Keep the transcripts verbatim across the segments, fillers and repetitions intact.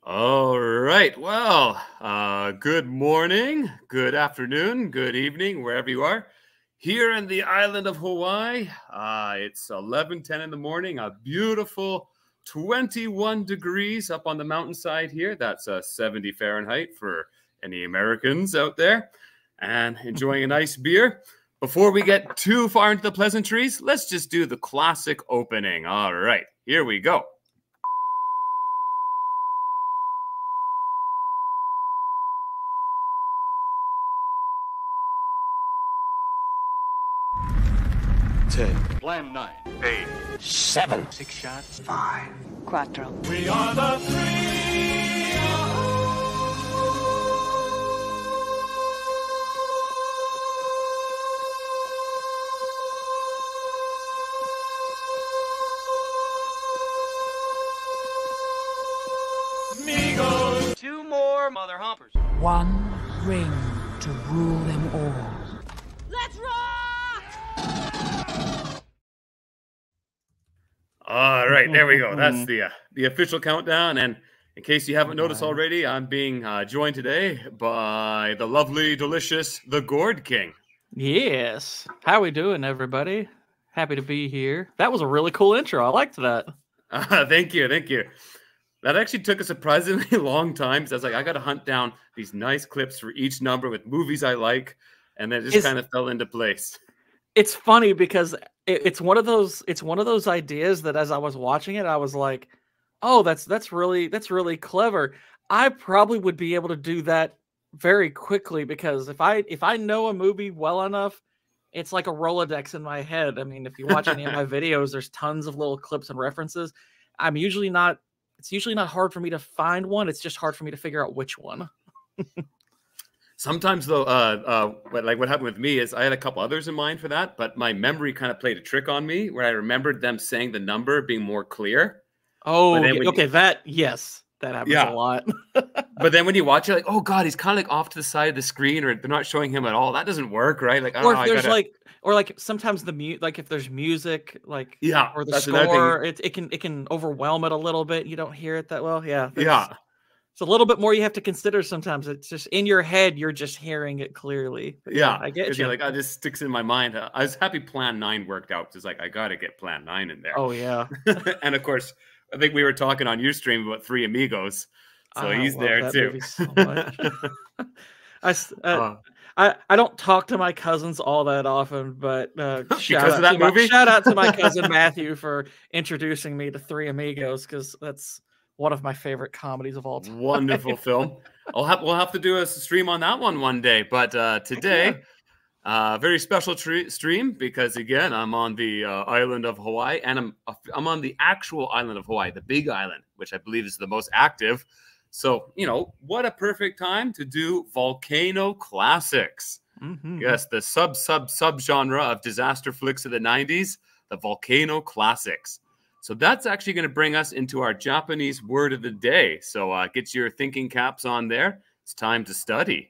All right. Well, uh, good morning, good afternoon, good evening, wherever you are. Here in the island of Hawaii, uh, it's eleven ten in the morning, a beautiful twenty-one degrees up on the mountainside here. That's uh, seventy Fahrenheit for any Americans out there, and enjoying a nice beer. Before we get too far into the pleasantries, let's just do the classic opening. All right, here we go. Ten. Plan nine. Eight. Seven. Six shots. Five. Quattro. We are the three. Amigos. Two more mother humpers. One ring to rule them all. Let's rock! All right, there we go. That's the uh, the official countdown. And in case you haven't noticed already, I'm being uh, joined today by the lovely, delicious, the Gourd King. Yes. How we doing, everybody? Happy to be here. That was a really cool intro. I liked that. Uh, thank you, thank you. That actually took a surprisingly long time. So I was like, I got to hunt down these nice clips for each number with movies I like, and then it just kind of fell into place. It's funny because it, it's one of those it's one of those ideas that as I was watching it, I was like, "Oh, that's that's really that's really clever." I probably would be able to do that very quickly because if I if I know a movie well enough, it's like a Rolodex in my head. I mean, if you watch any of my videos, there's tons of little clips and references. I'm usually not it's usually not hard for me to find one. It's just hard for me to figure out which one. Sometimes, though, uh, uh, what, like what happened with me is I had a couple others in mind for that, but my memory kind of played a trick on me where I remembered them saying the number being more clear. Oh, yeah, okay, you, that, yes, that happens yeah. a lot. But then when you watch it, like, oh, God, he's kind of like off to the side of the screen or they're not showing him at all. That doesn't work, right? Like, or oh, if there's gotta... like, or like sometimes the mute, like if there's music, like, yeah, or the score, it, it can, it can overwhelm it a little bit. You don't hear it that well. Yeah. Yeah. It's a little bit more you have to consider sometimes. It's just in your head, you're just hearing it clearly. But yeah, yeah, I get you. Like, oh, this sticks in my mind. I was happy Plan nine worked out. It's like, I got to get Plan nine in there. Oh, yeah. And of course, I think we were talking on your stream about Three Amigos. So I he's there too. So much. I, uh, uh, I, I don't talk to my cousins all that often, but uh, shout, because out of that to movie? My, shout out to my cousin Matthew for introducing me to Three Amigos because that's one of my favorite comedies of all time. Wonderful film. I'll have we'll have to do a stream on that one one day. But uh, today, yeah. uh, very special stream because again, I'm on the uh, island of Hawaii, and I'm I'm on the actual island of Hawaii, the Big Island, which I believe is the most active. So you know, what a perfect time to do volcano classics. Mm-hmm. Yes, the sub sub sub genre of disaster flicks of the nineties, the volcano classics. So that's actually going to bring us into our Japanese word of the day. So uh, get your thinking caps on there. It's time to study.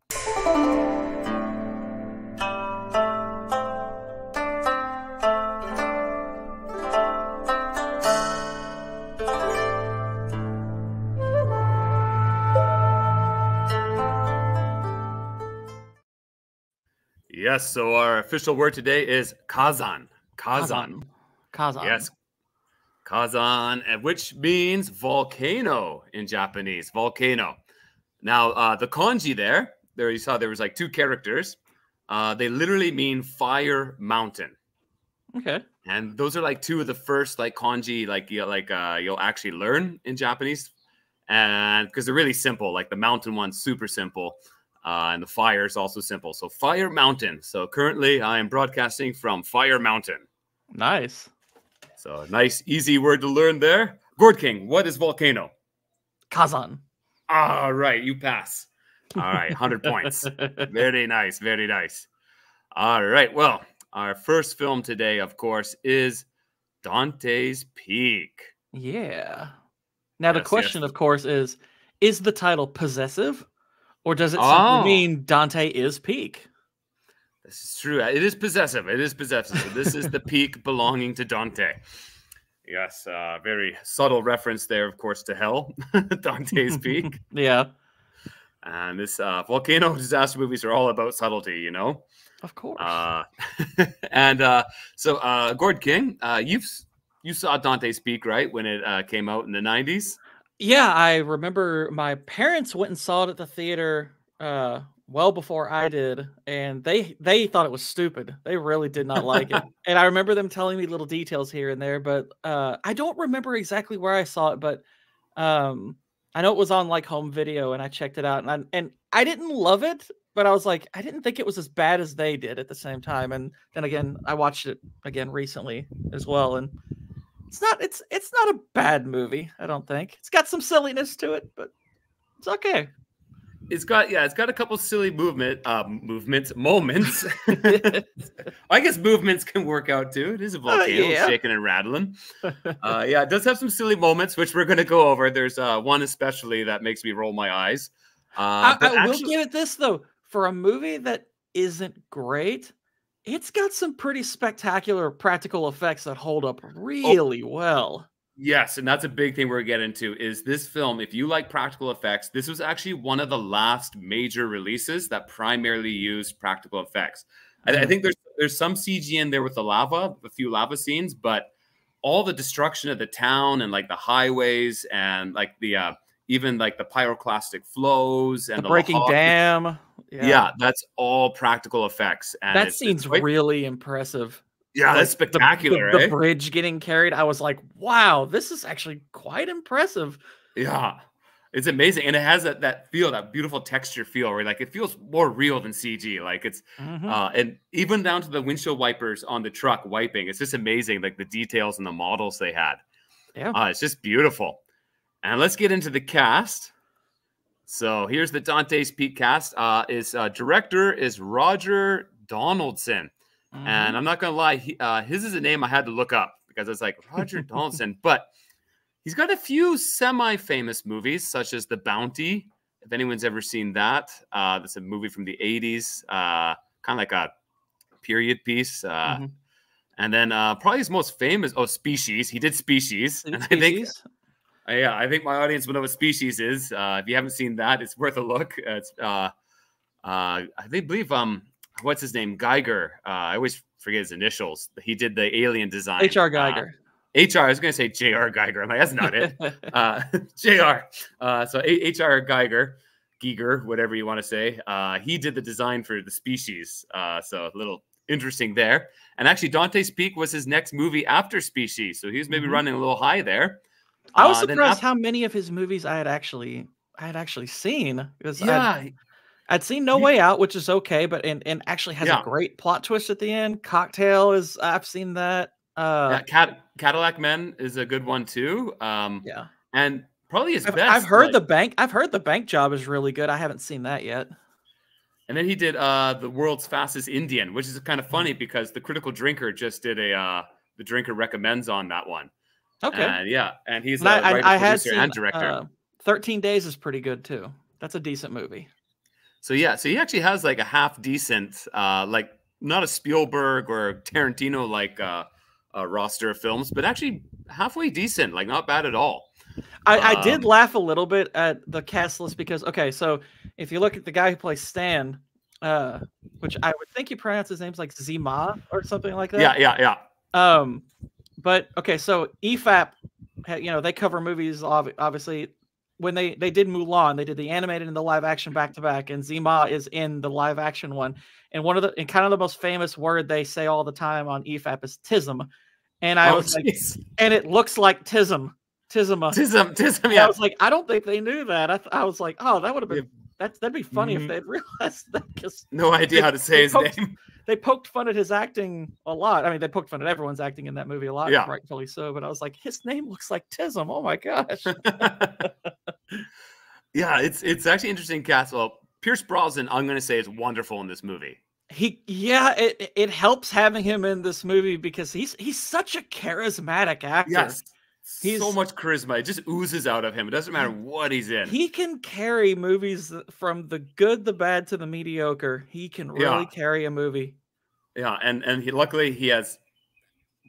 Yes, so our official word today is kazan. Kazan. Kazan. Yes. Kazan, which means volcano in Japanese. Volcano. Now, uh, the kanji there, there you saw there was like two characters. Uh, they literally mean fire mountain. Okay. And those are like two of the first like kanji like you like uh, you'll actually learn in Japanese, and because they're really simple. Like the mountain one's super simple, uh, and the fire is also simple. So fire mountain. So currently, I am broadcasting from Fire Mountain. Nice. So a nice, easy word to learn there. Gourd King, what is volcano? Kazan. All right, you pass. All right, one hundred points. Very nice, very nice. All right, well, our first film today, of course, is Dante's Peak. Yeah. Now, yes, the question, yes. of course, is, is the title possessive? Or does it simply oh. mean Dante is Peak? This is true. It is possessive. It is possessive. So this is the peak belonging to Dante. Yes, uh, very subtle reference there, of course, to hell, Dante's Peak. Yeah, And this uh, volcano disaster movies are all about subtlety, you know? of course. Uh, and uh, so, uh, Gord King, uh, you've you saw Dante's Peak, right, when it uh, came out in the nineties? Yeah, I remember my parents went and saw it at the theater uh well before I did, and they they thought it was stupid. They really did not like it. And I remember them telling me little details here and there, but uh I don't remember exactly where I saw it, but um I know it was on like home video and I checked it out, and I, and I didn't love it, but I was like I didn't think it was as bad as they did at the same time. And then again, I watched it again recently as well, and it's not it's it's not a bad movie, I don't think. It's got some silliness to it, but it's okay. It's got yeah, it's got a couple silly movement uh, movements moments. I guess movements can work out too. It is a volcano Uh, yeah. shaking and rattling. Uh, yeah, it does have some silly moments, which we're going to go over. There's uh, one especially that makes me roll my eyes. Uh, I, but I will actually, give it this though. For a movie that isn't great, it's got some pretty spectacular practical effects that hold up really well. yes, and that's a big thing we're getting into is this film. If you like practical effects, this was actually one of the last major releases that primarily used practical effects. I, I Mhm. think there's there's some C G in there with the lava, a few lava scenes, but all the destruction of the town and like the highways and like the uh, even like the pyroclastic flows and The the breaking Lahawk- dam. Yeah. Yeah, that's all practical effects. And That it's, it's scene's quite- really impressive. yeah, Like, that's the- spectacular, The, the eh? bridge getting carried. I was like, wow, this is actually quite impressive. Yeah, it's amazing, and it has that that feel, that beautiful texture feel, where like it feels more real than C G. Like it's, Mhm. uh, and even down to the windshield wipers on the truck wiping, it's just amazing. Like the details and the models they had. Yeah. Uh, it's just beautiful. And let's get into the cast. So here's the Dante's Peak cast. Uh, is uh, director is Roger Donaldson. Mhm. And I'm not gonna lie, he, uh, his is a name I had to look up because it's like Roger Donaldson, but he's got a few semi-famous movies, such as The Bounty. If anyone's ever seen that, uh, that's a movie from the eighties, uh, kind of like a period piece. Uh, Mhm. And then uh, probably his most famous, oh, Species. He did Species, and I think, Species. uh, yeah, I think my audience will know what Species is. Uh, if you haven't seen that, it's worth a look. It's, uh, uh, I think, believe, um, what's his name, Geiger. Uh, I always forget his initials. He did the alien design. H R Uh, Geiger. H R, I was going to say J R Geiger. I'm like, that's not it. Uh, J R. Uh, so H R Geiger, Giger, whatever you want to say. Uh, he did the design for the Species. Uh, so a little interesting there. And actually, Dante's Peak was his next movie after Species. So he was maybe Mhm. running a little high there. I was Uh, then surprised af- how many of his movies I had actually I had actually seen, because I'd, yeah, I'd seen No you- Way Out, which is okay, but and, and actually has Yeah. a great plot twist at the end. Cocktail is I've seen that. Uh, yeah, Cat- Cadillac Men is a good one too. Um, yeah, and probably his I've, best. I've heard like- the bank. I've heard the bank job is really good. I haven't seen that yet. And then he did uh, The World's Fastest Indian, which is kind of funny Mm-hmm. because the Critical Drinker just did a uh, The Drinker Recommends on that one. Okay, And yeah, and he's and a I, I, writer, I had producer, seen and director. uh, thirteen Days is pretty good too. That's a decent movie. So yeah, so he actually has like a half decent, uh, like not a Spielberg or Tarantino like uh, uh, roster of films, but actually halfway decent, like not bad at all. I, I did Um, laugh a little bit at the cast list because, okay, so if you look at the guy who plays Stan, uh, which I would think you pronounce his name's like Zima or something like that. Yeah, yeah, yeah. Um, but okay, so E F A P, ha- you know, they cover movies. ob- Obviously, when they they did Mulan, they did the animated and the live action back to back, and Zima is in the live action one. And one of the and kind of the most famous word they say all the time on E F A P is tism. And I Oh, was like, jeez. and it looks like tism, tisma. Tism, Tism, And I yeah. was like, I don't think they knew that. I, th- I was like, oh, that would have been Yeah. that that'd be funny Mhm. if they'd realized that, because No idea how to say his poked- name. they poked fun at his acting a lot. I mean, they poked fun at everyone's acting in that movie a lot, Yeah. rightfully so. But I was like, his name looks like Tism. Oh my gosh. Yeah, it's it's actually interesting cast. Well, Pierce Brosnan, I'm going to say, is wonderful in this movie. He, yeah, it it helps having him in this movie because he's he's such a charismatic actor. Yes, He's- so much charisma. It just oozes out of him. It doesn't matter what he's in. He can carry movies th- from the good, the bad, to the mediocre. He can really Yeah. carry a movie. Yeah, and and he luckily he has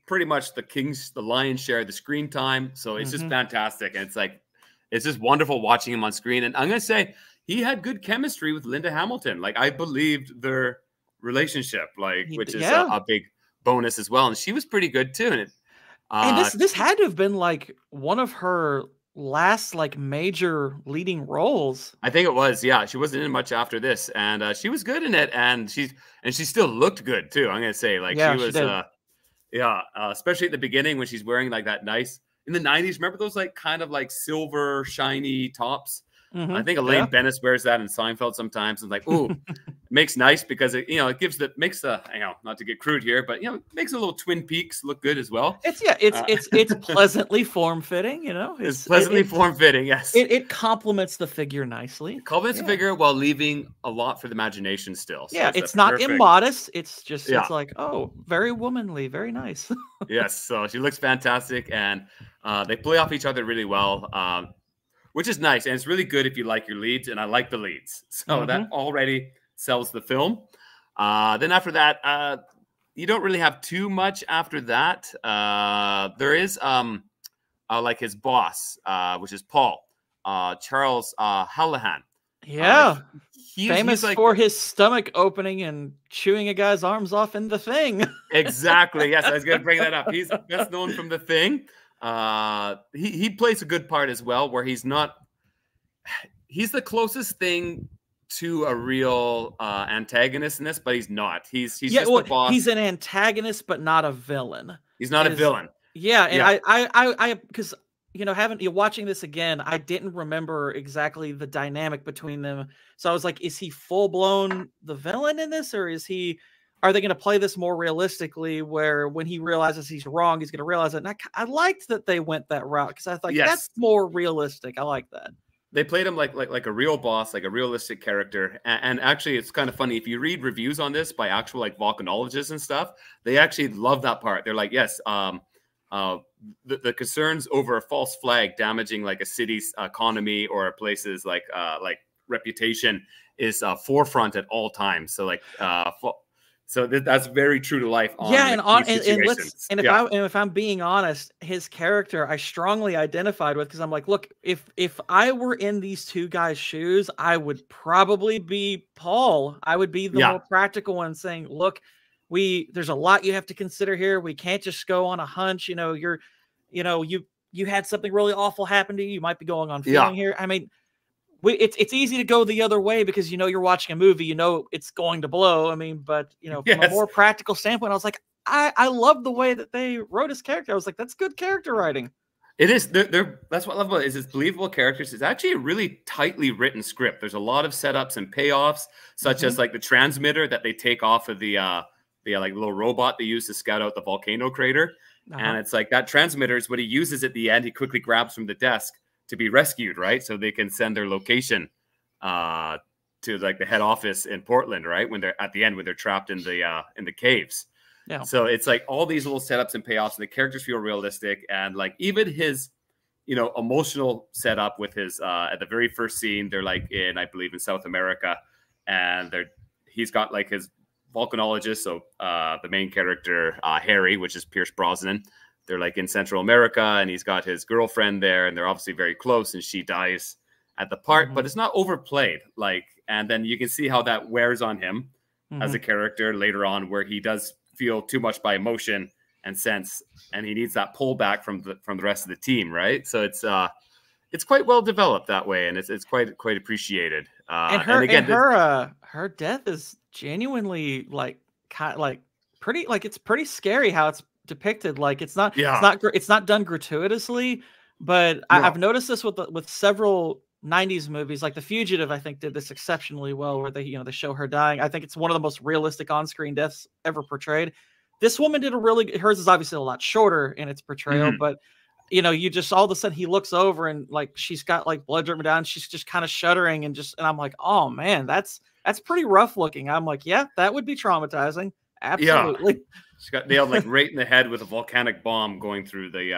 pretty much the king's the lion's share of the screen time. So it's Mm-hmm. just fantastic, and it's like it's just wonderful watching him on screen. And I'm gonna say he had good chemistry with Linda Hamilton. Like I believed their relationship, like He which d- is yeah. a, a big bonus as well. And she was pretty good too. And it, And uh, this this had to have been like one of her last like major leading roles. I think it was, yeah. She wasn't in much after this, and uh, she was good in it, and she's and she still looked good too. I'm gonna say, like Yeah, she she was, did. uh, yeah, uh, especially at the beginning when she's wearing like that nice in the nineties. Remember those like kind of like silver shiny tops? Mhm, I think Elaine yeah. Bennis wears that in Seinfeld sometimes. And like, ooh, makes nice because it, you know, it gives the makes the, you know, not to get crude here, but you know, makes a little Twin Peaks look good as well. It's yeah, it's Uh, it's it's pleasantly form fitting, you know. It's It's pleasantly it, it, form fitting, yes. it it complements the figure nicely. Complements Yeah. the figure while leaving a lot for the imagination still. So Yeah, it's, a it's not perfect- immodest. It's just Yeah. it's like, oh, very womanly, very nice. Yes, so she looks fantastic, and uh, they play off each other really well, um, which is nice. And it's really good if you like your leads, and I like the leads. So that already sells the film. Uh, then after that, uh, you don't really have too much after that. Uh, there is um, uh, like his boss, uh, which is Paul, uh, Charles uh, Hallahan. Yeah. He, Famous he's like, for his stomach opening and chewing a guy's arms off in The Thing. Exactly. Yes, I was going to bring that up. He's best known from The Thing. Uh, he he plays a good part as well, where he's not. He's the closest thing to a real uh, antagonist in this, but he's not. He's he's yeah, just well, the boss. he's an antagonist, but not a villain. He's not a is- villain. Yeah, and Yeah. I, I, I, I, because you know, having you watching this again, I didn't remember exactly the dynamic between them. So I was like, is he full blown the villain in this, or is he? Are they going to play this more realistically, where when he realizes he's wrong, he's going to realize it? And I, I liked that they went that route because I thought Yes. that's more realistic. I like that. They played him like like like a real boss, like a realistic character. And, and actually, it's kind of funny if you read reviews on this by actual like volcanologists and stuff. They actually love that part. They're like, yes, um, uh, the, the concerns over a false flag damaging like a city's economy or a place's like uh, like reputation is uh, forefront at all times. So like, uh, so th that's very true to life. On yeah, and like, on these and, and let's situations. and if Yeah. I and if I'm being honest, his character I strongly identified with because I'm like, look, if if I were in these two guys' shoes, I would probably be Paul. I would be the Yeah. more practical one, saying, look, we there's a lot you have to consider here. We can't just go on a hunch. You know, you're, you know, you you had something really awful happen to you. You might be going on feeling Yeah. here. I mean. We, it's it's easy to go the other way because you know you're watching a movie, you know it's going to blow. I mean, but you know, from Yes. a more practical standpoint, I was like, I I love the way that they wrote his character. I was like, that's good character writing. It is. They're, they're, that's what I love about it, is it's believable characters. It's actually a really tightly written script. There's a lot of setups and payoffs, such Mhm. as like the transmitter that they take off of the uh, the uh, like little robot they use to scout out the volcano crater. Uh-huh. And it's like that transmitter is what he uses at the end. He quickly grabs from the desk to be rescued, right? So they can send their location uh, to like the head office in Portland, right? When they're at the end, when they're trapped in the uh, in the caves. Yeah. So it's like all these little setups and payoffs, and the characters feel realistic, and like even his, you know, emotional setup with his uh, at the very first scene, they're like in, I believe, in South America, and they're he's got like his volcanologist, so uh, the main character uh, Harry, which is Pierce Brosnan. They're like in Central America, and he's got his girlfriend there, and they're obviously very close, and she dies at the part, Mhm. but it's not overplayed. Like, and then you can see how that wears on him as Mhm. a character later on, where he does feel too much by emotion and sense, and he needs that pullback from the from the rest of the team, right? So it's uh, it's quite well developed that way, and it's it's quite quite appreciated. Uh, and her again, and her uh her death is genuinely like kind like pretty like it's pretty scary how it's depicted. Like it's not Yeah. it's not gr- it's not done gratuitously, but I, No. I've noticed this with the, with several nineties movies. Like The Fugitive, I think did this exceptionally well, where they you know they show her dying. I think it's one of the most realistic on screen deaths ever portrayed. This woman did a really hers is obviously a lot shorter in its portrayal, Mhm. but you know, you just all of a sudden he looks over and like she's got like blood dripping down. She's just kind of shuddering and just and I'm like, oh man, that's that's pretty rough looking. I'm like, yeah, that would be traumatizing. Absolutely. She got nailed like right in the head with a volcanic bomb going through the uh,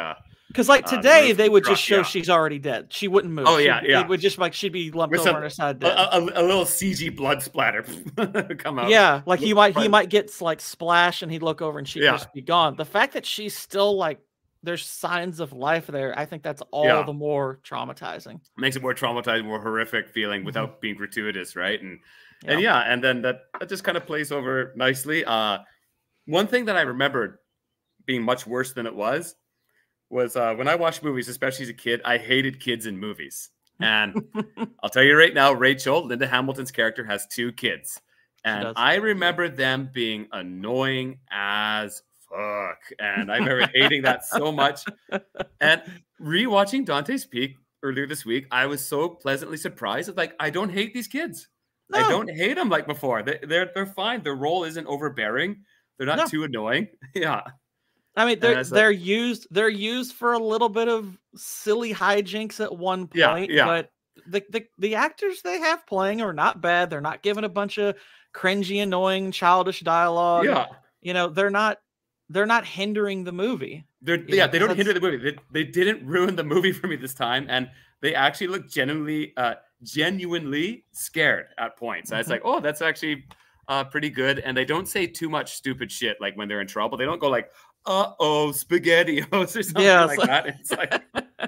Because like Uh, the today, roof they of the would truck, just show yeah. she's already dead. She wouldn't move. Oh, yeah, She'd- yeah. It would just like she'd be lumped With over some on her side a, dead. a, a little C G blood splatter come out. Yeah, like he Look might he fun. might get like splash and he'd look over and she'd Yeah. just be gone. The fact that she's still like there's signs of life there, I think that's all Yeah. the more traumatizing. Makes it more traumatizing, more horrific feeling without being gratuitous, right? And Yeah. and yeah, and then that, that just kind of plays over nicely. Uh, one thing that I remembered being much worse than it was was uh, when I watched movies, especially as a kid, I hated kids in movies. And I'll tell you right now, Rachel, Linda Hamilton's character, has two kids. And does. I remember them being annoying as fuck. And I remember hating that so much. And rewatching Dante's Peak earlier this week, I was so pleasantly surprised. Like, I don't hate these kids. I No. don't hate them like before. They, they're they're fine. Their role isn't overbearing. They're not No. too annoying. Yeah. I mean, they're as a- they're used they're used for a little bit of silly hijinks at one point, Yeah, yeah. but the, the the actors they have playing are not bad. They're not giving a bunch of cringy, annoying, childish dialogue. Yeah. You know, they're not they're not hindering the movie. They're, You yeah, know, they 'cause don't hinder the that's- movie. They, they didn't ruin the movie for me this time, and they actually look genuinely, uh, genuinely scared at points. I was Mhm. like, oh, that's actually uh, pretty good. And they don't say too much stupid shit like when they're in trouble. They don't go like, uh oh, spaghettios or something Yeah, like so- that. It's like,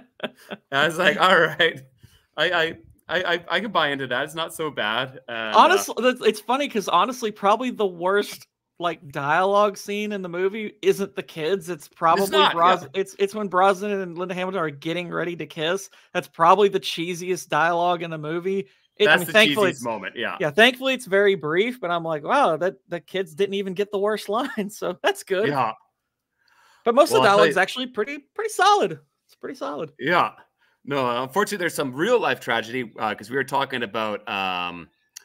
I was like, all right, I I I I, I can buy into that. It's not so bad. And, uh, Honestly, that's- it's funny because honestly, probably the worst like dialogue scene in the movie isn't the kids. It's probably not, Bros- yeah. it's it's when Brosnan and Linda Hamilton are getting ready to kiss. That's probably the cheesiest dialogue in the movie. It, I that's mean, the thankfully, cheesiest it's, moment. Yeah. yeah, thankfully it's very brief. But I'm like, wow, that the kids didn't even get the worst line, so that's good. Yeah. But most Well, of the I'll tell dialogue's you- actually pretty pretty solid. It's pretty solid. Yeah. No, unfortunately, there's some real life tragedy because we were talking about um,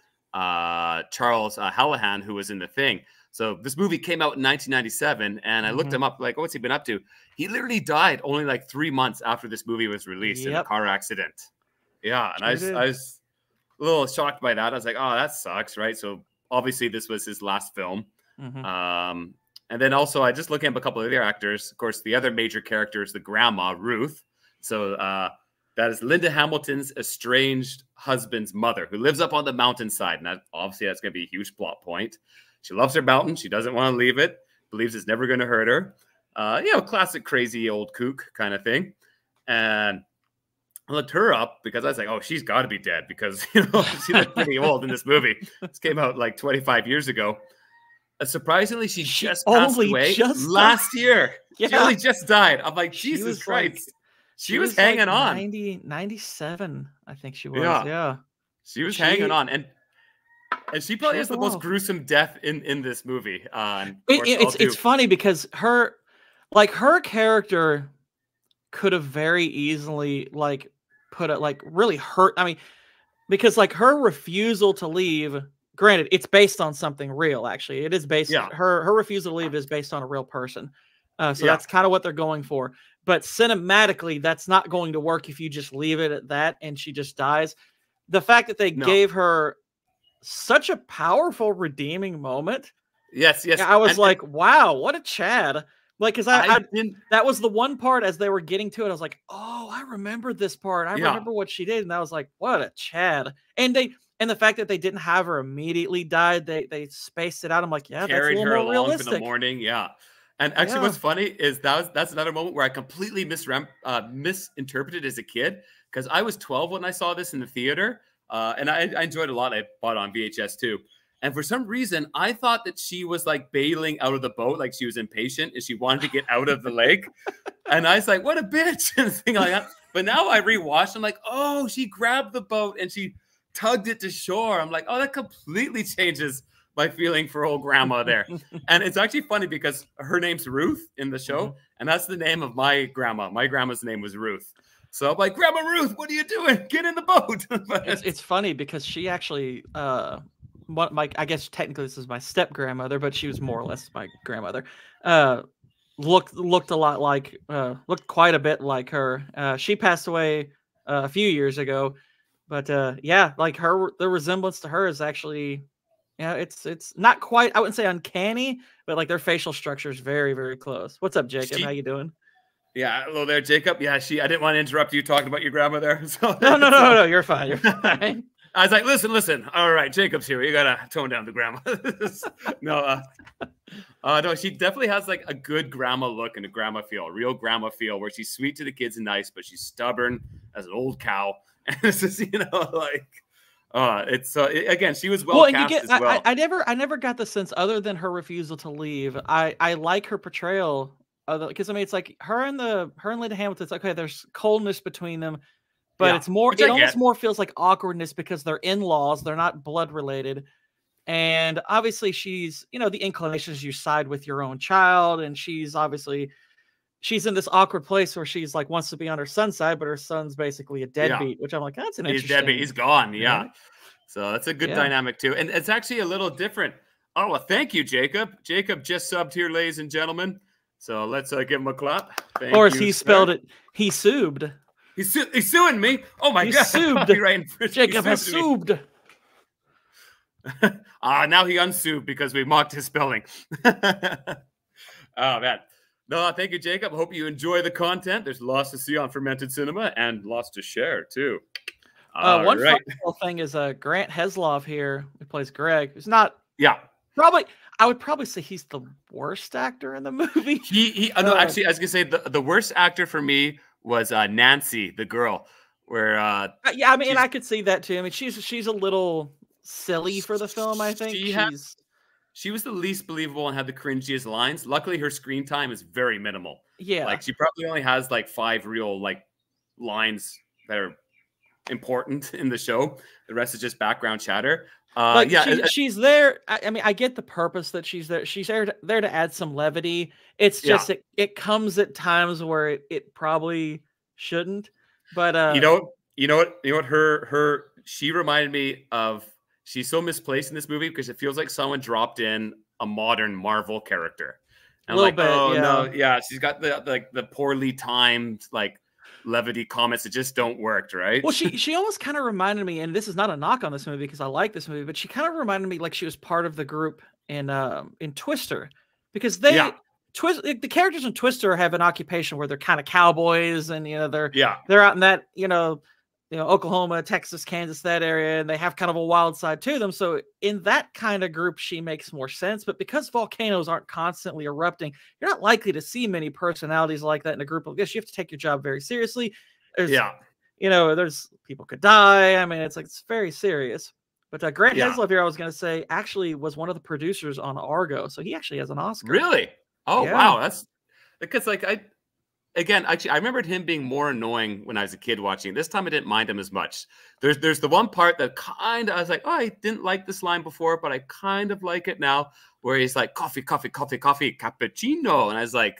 uh, Charles uh, Hallahan, who was in The Thing. So this movie came out in nineteen ninety-seven, and I looked Mhm. him up, like, what's he been up to? He literally died only like three months after this movie was released in a Yep. car accident. Yeah, and I Sure was, did. I was a little shocked by that. I was like, oh, that sucks, right? So obviously this was his last film. Mhm. Um, and then also, I just looking up a couple of other actors. Of course, the other major character is the grandma, Ruth. So uh, that is Linda Hamilton's estranged husband's mother, who lives up on the mountainside. And that, obviously, that's going to be a huge plot point. She loves her mountain. She doesn't want to leave it. Believes it's never going to hurt her. Uh, you know, classic crazy old kook kind of thing. And I looked her up because I was like, oh, she's got to be dead because, you know, she looked pretty old in this movie. This came out like twenty-five years ago. Uh, surprisingly, she, She just passed only away just last year. She Yeah. only just died. I'm like, She Jesus was, like- Christ. she, was, hanging like on. ninety, ninety-seven, I think she was. Yeah. Yeah. She was she- hanging on. And and she probably She has had the the most wall. gruesome death in, in this movie. Uh, and of It- course, it- I'll it's do- it's funny because her like her character could have very easily like put it like really hurt. I mean, because like her refusal to leave, granted, it's based on something real, actually. It is based Yeah. her her refusal to leave is based on a real person. Uh, so Yeah. that's kind of what they're going for. But cinematically, that's not going to work if you just leave it at that and she just dies. The fact that they No. gave her such a powerful redeeming moment. Yes, yes. Yeah, I was and- like, wow, what a Chad. Like, cause I, I, I didn't. that was the one part as they were getting to it. I was like, oh, I remember this part. I Yeah. remember what she did. And I was like, what a Chad. And they and the fact that they didn't have her immediately died, they they spaced it out. I'm like, yeah, that's a Carried little her more along realistic. for the morning. Yeah. And actually, Yeah. what's funny is that was that's another moment where I completely misrem- uh, misinterpreted as a kid because I was twelve when I saw this in the theater, uh, and I, I enjoyed it a lot. I bought it on V H S too. And for some reason, I thought that she was like bailing out of the boat, like she was impatient and she wanted to get out of the lake. And I was like, what a bitch, and thing like that. But now I rewatched, I'm like, oh, she grabbed the boat and she tugged it to shore. I'm like, oh, that completely changes my feeling for old grandma there. And it's actually funny because her name's Ruth in the show, Mhm. and that's the name of my grandma. My grandma's name was Ruth. So I'm like, Grandma Ruth, what are you doing? Get in the boat. But It's, it's funny because she actually, uh, what my I guess technically this is my step grandmother, but she was more or less my grandmother. Uh, looked looked a lot like, uh, looked quite a bit like her. Uh, she passed away uh, a few years ago, but uh, yeah, like her, the resemblance to her is actually, yeah, it's it's not quite. I wouldn't say uncanny, but like their facial structure is very very close. What's up, Jacob? She- How you doing? Yeah, hello there, Jacob. Yeah, she. I didn't want to interrupt you talking about your grandma there. So, No, no, no, so, no, you're fine. You're fine. I was like, listen, listen. All right, Jacob's here. You gotta tone down the grandma. no, uh, uh, no, she definitely has like a good grandma look and a grandma feel, a real grandma feel, where she's sweet to the kids and nice, but she's stubborn as an old cow. And it's just, you know, like, uh, it's uh, it, again, she was well, Well, and you cast get, as I, well. I, I never, I never got the sense, other than her refusal to leave. I, I like her portrayal, because I mean, it's like her and the, her and Linda Hamilton. It's like, okay, there's coldness between them, but Yeah, it's more, which it I almost get. more feels like awkwardness because they're in-laws, they're not blood related. And obviously she's, you know, the inclinations, you side with your own child. And she's obviously, she's in this awkward place where she's like, wants to be on her son's side, but her son's basically a Yeah, deadbeat, which I'm like, that's an he's interesting. dead, he's gone. Yeah, dynamic. so that's a good Yeah. dynamic too, and it's actually a little different. Oh, well, thank you, Jacob. Jacob just subbed here, ladies and gentlemen. So let's uh, give him a clap. Thank Or as you, he sir. spelled it, he sued. He's, su he's suing me. Oh my He god! sued. Copyright infringement. Jacob He has sued me. sued. Ah, now he unsued because we mocked his spelling. Oh man. No, thank you, Jacob. I hope you enjoy the content. There's lots to see on Fermented Cinema and lots to share too. Uh, All one right. final thing is uh, Grant Heslov here, who plays Greg. Who's not Yeah. probably. I would probably say he's the worst actor in the movie. He he. Uh, no, Uh, actually, I was gonna say the the worst actor for me was uh, Nancy, the girl, where uh, Uh, yeah, I mean, and she's- I could see that too. I mean, she's she's a little silly for the film. I think She had- she's she was the least believable and had the cringiest lines. Luckily, her screen time is very minimal. yeah. Like she probably only has like five real like lines that are important in the show. The rest is just background chatter. Uh, Like yeah, she, uh, she's there. I, I mean, I get the purpose that she's there. She's there to, there to add some levity. It's Yeah. just it, it comes at times where it, it probably shouldn't. But uh, you know, you know what, you know what, her her she reminded me of. She's so misplaced in this movie because it feels like someone dropped in a modern Marvel character. And I'm Little like, bit, oh yeah. no, yeah, she's got the like the poorly timed like levity comments that just don't work, right? well, she she almost kind of reminded me, and this is not a knock on this movie because I like this movie, but she kind of reminded me like she was part of the group in um in Twister, because they Yeah. twist the characters in Twister have an occupation where they're kind of cowboys, and you know they're Yeah, they're out in that you know you know Oklahoma, Texas, Kansas, that area, and they have kind of a wild side to them. So in that kind of group, she makes more sense. But because volcanoes aren't constantly erupting, you're not likely to see many personalities like that in a group like this. You have to take your job very seriously. There's, yeah, you know, there's people could die. I mean, it's like it's very serious. But uh, Grant Yeah. Heslov here, I was going to say, actually was one of the producers on Argo, so he actually has an Oscar. really? Oh Yeah. wow, that's because like I again actually I remembered him being more annoying when I was a kid watching. This time I didn't mind him as much. There's there's the one part that kind of I was like, oh, I didn't like this line before, but I kind of like it now, where he's like coffee, coffee, coffee, coffee, cappuccino, and I was like,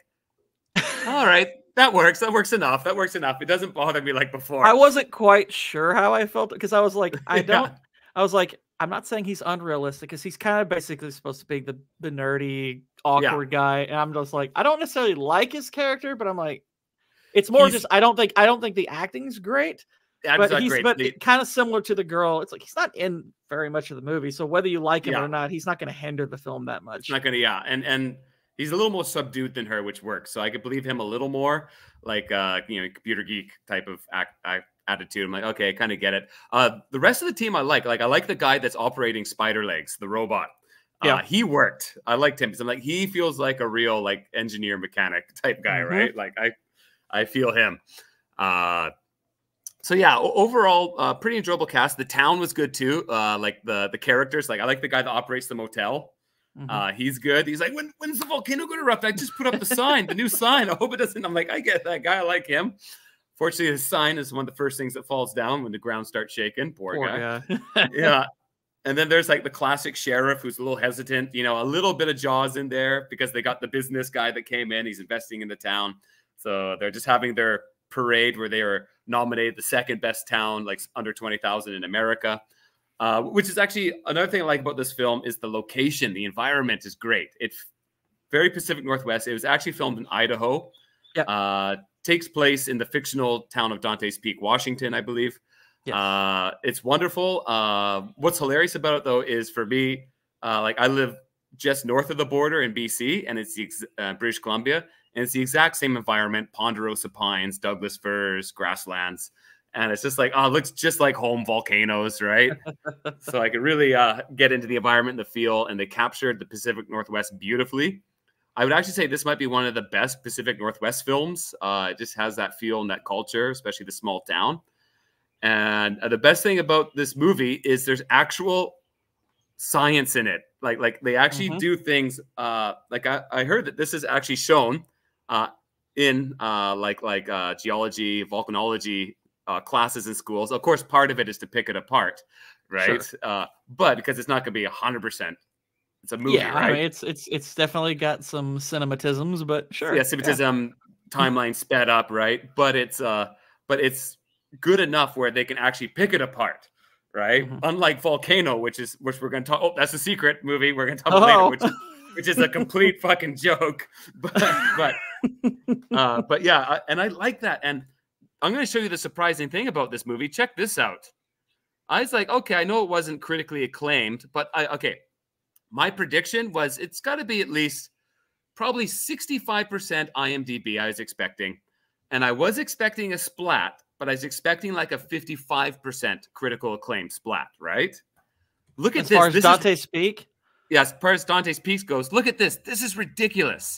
all right, that works. That works enough. That works enough. It doesn't bother me like before. I wasn't quite sure how I felt because I was like, I Yeah. don't. I was like, I'm not saying he's unrealistic because he's kind of basically supposed to be the the nerdy, awkward guy, and I'm just like, I don't necessarily like his character, but I'm like, it's more He's- just I don't think I don't think the acting's great, Yeah, but not he's great. but The- kind of similar to the girl. It's like he's not in very much of the movie, so whether you like him Yeah. or not, he's not going to hinder the film that much. It's not gonna, yeah, and and he's a little more subdued than her, which works. So I could believe him a little more, like uh, you know, computer geek type of act, act attitude. I'm like, okay, I kind of get it. Uh, the rest of the team I like, like I like the guy that's operating Spider Legs, the robot. Yeah. Uh, he worked. I liked him because I'm like, he feels like a real like engineer mechanic type guy, Mhm. right? Like I, I feel him. Uh, so yeah, o- overall, uh, pretty enjoyable cast. The town was good too. Uh, like the the characters, like I like the guy that operates the motel. Mhm. Uh, he's good. He's like, when, when's the volcano going to erupt? I just put up the sign, the new sign. I hope it doesn't. I'm like, I get that guy. I like him. Fortunately, his sign is one of the first things that falls down when the ground starts shaking. Poor, Poor guy. guy. Yeah. And then there's like the classic sheriff who's a little hesitant, you know, a little bit of Jaws in there because they got the business guy that came in. He's investing in the town. So they're just having their parade where they were nominated the second best town, like under twenty thousand in America. Uh, which is actually another thing I like about this film is the location. The environment is great. It's very Pacific Northwest. It was actually filmed in Idaho. Yep. Uh, takes place in the fictional town of Dante's Peak, Washington, I believe. Yes. Uh, it's wonderful. Uh, what's hilarious about it, though, is for me, uh, like I live just north of the border in B C, and it's the ex- uh, British Columbia, and it's the exact same environment: ponderosa pines, Douglas firs, grasslands. And it's just like, oh, it looks just like home volcanoes, right? So I could really uh, get into the environment and the feel, and they captured the Pacific Northwest beautifully. I would actually say this might be one of the best Pacific Northwest films. Uh, it just has that feel and that culture, especially the small town. And uh, the best thing about this movie is there's actual science in it. Like, like they actually mm-hmm. do things. Uh, like I, I heard that this is actually shown uh, in uh, like like uh, geology, volcanology Uh, classes in schools. Of course, part of it is to pick it apart, right? Sure. Uh, but because it's not going to be a hundred percent, it's a movie, yeah, right? I mean, it's it's it's definitely got some cinematisms, but sure, yeah, cinematism, yeah. timeline sped up, right? But it's uh, but it's good enough where they can actually pick it apart, right? Mm-hmm. Unlike Volcano, which is which we're going to talk. Oh, that's a secret movie we're going to talk oh. about later, which is, which is a complete fucking joke. But but uh, but yeah, and I like that. And I'm going to show you the surprising thing about this movie. Check this out. I was like, okay, I know it wasn't critically acclaimed, but I, okay. My prediction was it's got to be at least probably sixty-five percent I M D B I was expecting. And I was expecting a splat, but I was expecting like a fifty-five percent critical acclaim splat, right? Look at as this. As far as this Dante is, Speak? Yeah, as far as Dante's Peak goes, look at this. This is ridiculous.